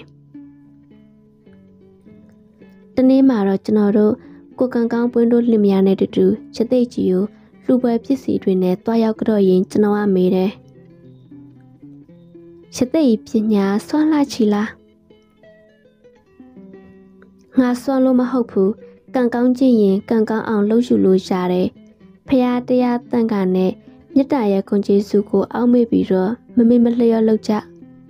တနေ့မှာတော့ကျွန်တော်တို့ကိုကန်ကောင်းပွင့်တို့လင်မယားနဲ့တူတူရသိကြီးကိုလူပွဲပစ္စည်းတွေနဲ့တွားရောက်ကြတော့ရင်ကျွန်တော်ကမေးတယ်ရသိပညာစွမ်းလာချီလားငါစွမ်းလို့မဟုတ်ဘူးကန်ကောင်းချင်းရင်ကန်ကောင်းအောင်လှုပ်ယူလို့ရတယ်ဖရာတရားတန်ခါနဲ့မြတ်တာရဲ့ခွန်ကျေးဇူးကိုအောက်မေ့ပြီးတော့မမေ့မလျော့လုပ်ကြ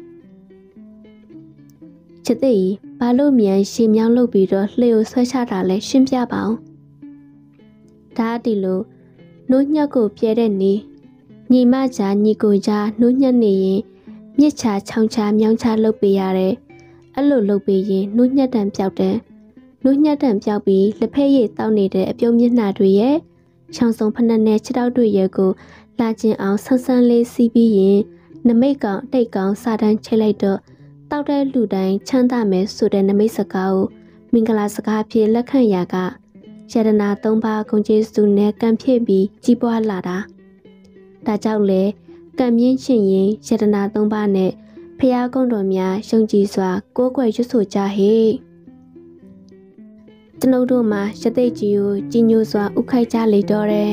ချစ်သိဘာလို့မြန်ရှည်မြောင်းလုပ်ပြီးတော့လှေကိုဆွဲချတာလဲရှင်းပြပါအောင်ဒါဒီလိုနှိုးညက်ကိုပြဲတဲ့နေညီမကြားညီကိုကြားနှိုးညက်နေရင်မြစ်ချာချောင်းချာမြောင်းချလုပ်ပေးရတယ်အဲ့လိုလုပ်ပေးရင်နှိုးညက်တန်ပြောက်တယ်နှိုးညက်တန်ပြောက်ပြီးလက်ဖက်ရည်တောက်နေတဲ့အပြုံးမျက်နှာတွေရဲ့ချောင်းစုံဖက်နဲ့ခြေထောက်တွေရဲ့ကိုလာကျင်အောင်ဆန်းဆန်းလေးစီးပြီးရင်နမိတ်ကောင်တိတ်ကောင်စာတန်းချိတ်လိုက်တော့တောက်တဲ့လူတိုင်းချမ်းသာမယ်ဆိုတဲ့နမိတ်စကားကိုမင်္ဂလာစကားဖြစ်လက်ခံရာကယတနာ3ပါးဂုဏ်ကျေးဇူးနဲ့ကံဖြည့်ပြီးကြီးပွားလာတာဒါကြောင့်လေကံမြင့်ရှင်ရင်ယတနာ3ပါးနဲ့ဖျားကုန်းတော်များယုံကြည်စွာကိုးကွယ်ရွတ်ဆိုကြဟေ့ကျွန်ုပ်တို့မှာရသိကြီးကိုကြီးညိုစွာဥခိုက်ကြလေတော့တယ်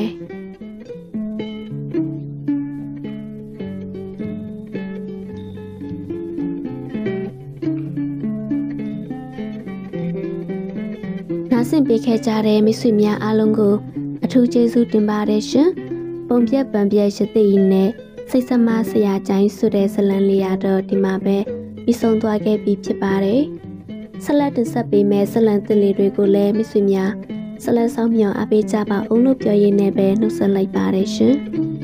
နားဆင်ပေးခဲ့ကြတဲ့မိတ်ဆွေများအားလုံးကိုအထူးကျေးဇူးတင်ပါတယ်ရှင်ပုံပြက်ပံပြက်ရသေးရင်နဲ့စိတ်ဆမဆရာကျိုင်းဆိုတဲ့ဇလံလေးရတော့ဒီမှာပဲပြီးဆုံးသွားခဲ့ပြီဖြစ်ပါတယ်ဆက်လက်တင်ဆက်ပေးမယ့်ဇလံသစ်လေးတွေကိုလည်းမိတ်ဆွေများဆက်လက်ဆောင်မြော်အားပေးကြပါအောင်လို့ပြောရင်းနဲ့ပဲနှုတ်ဆက်လိုက်ပါတယ်ရှင်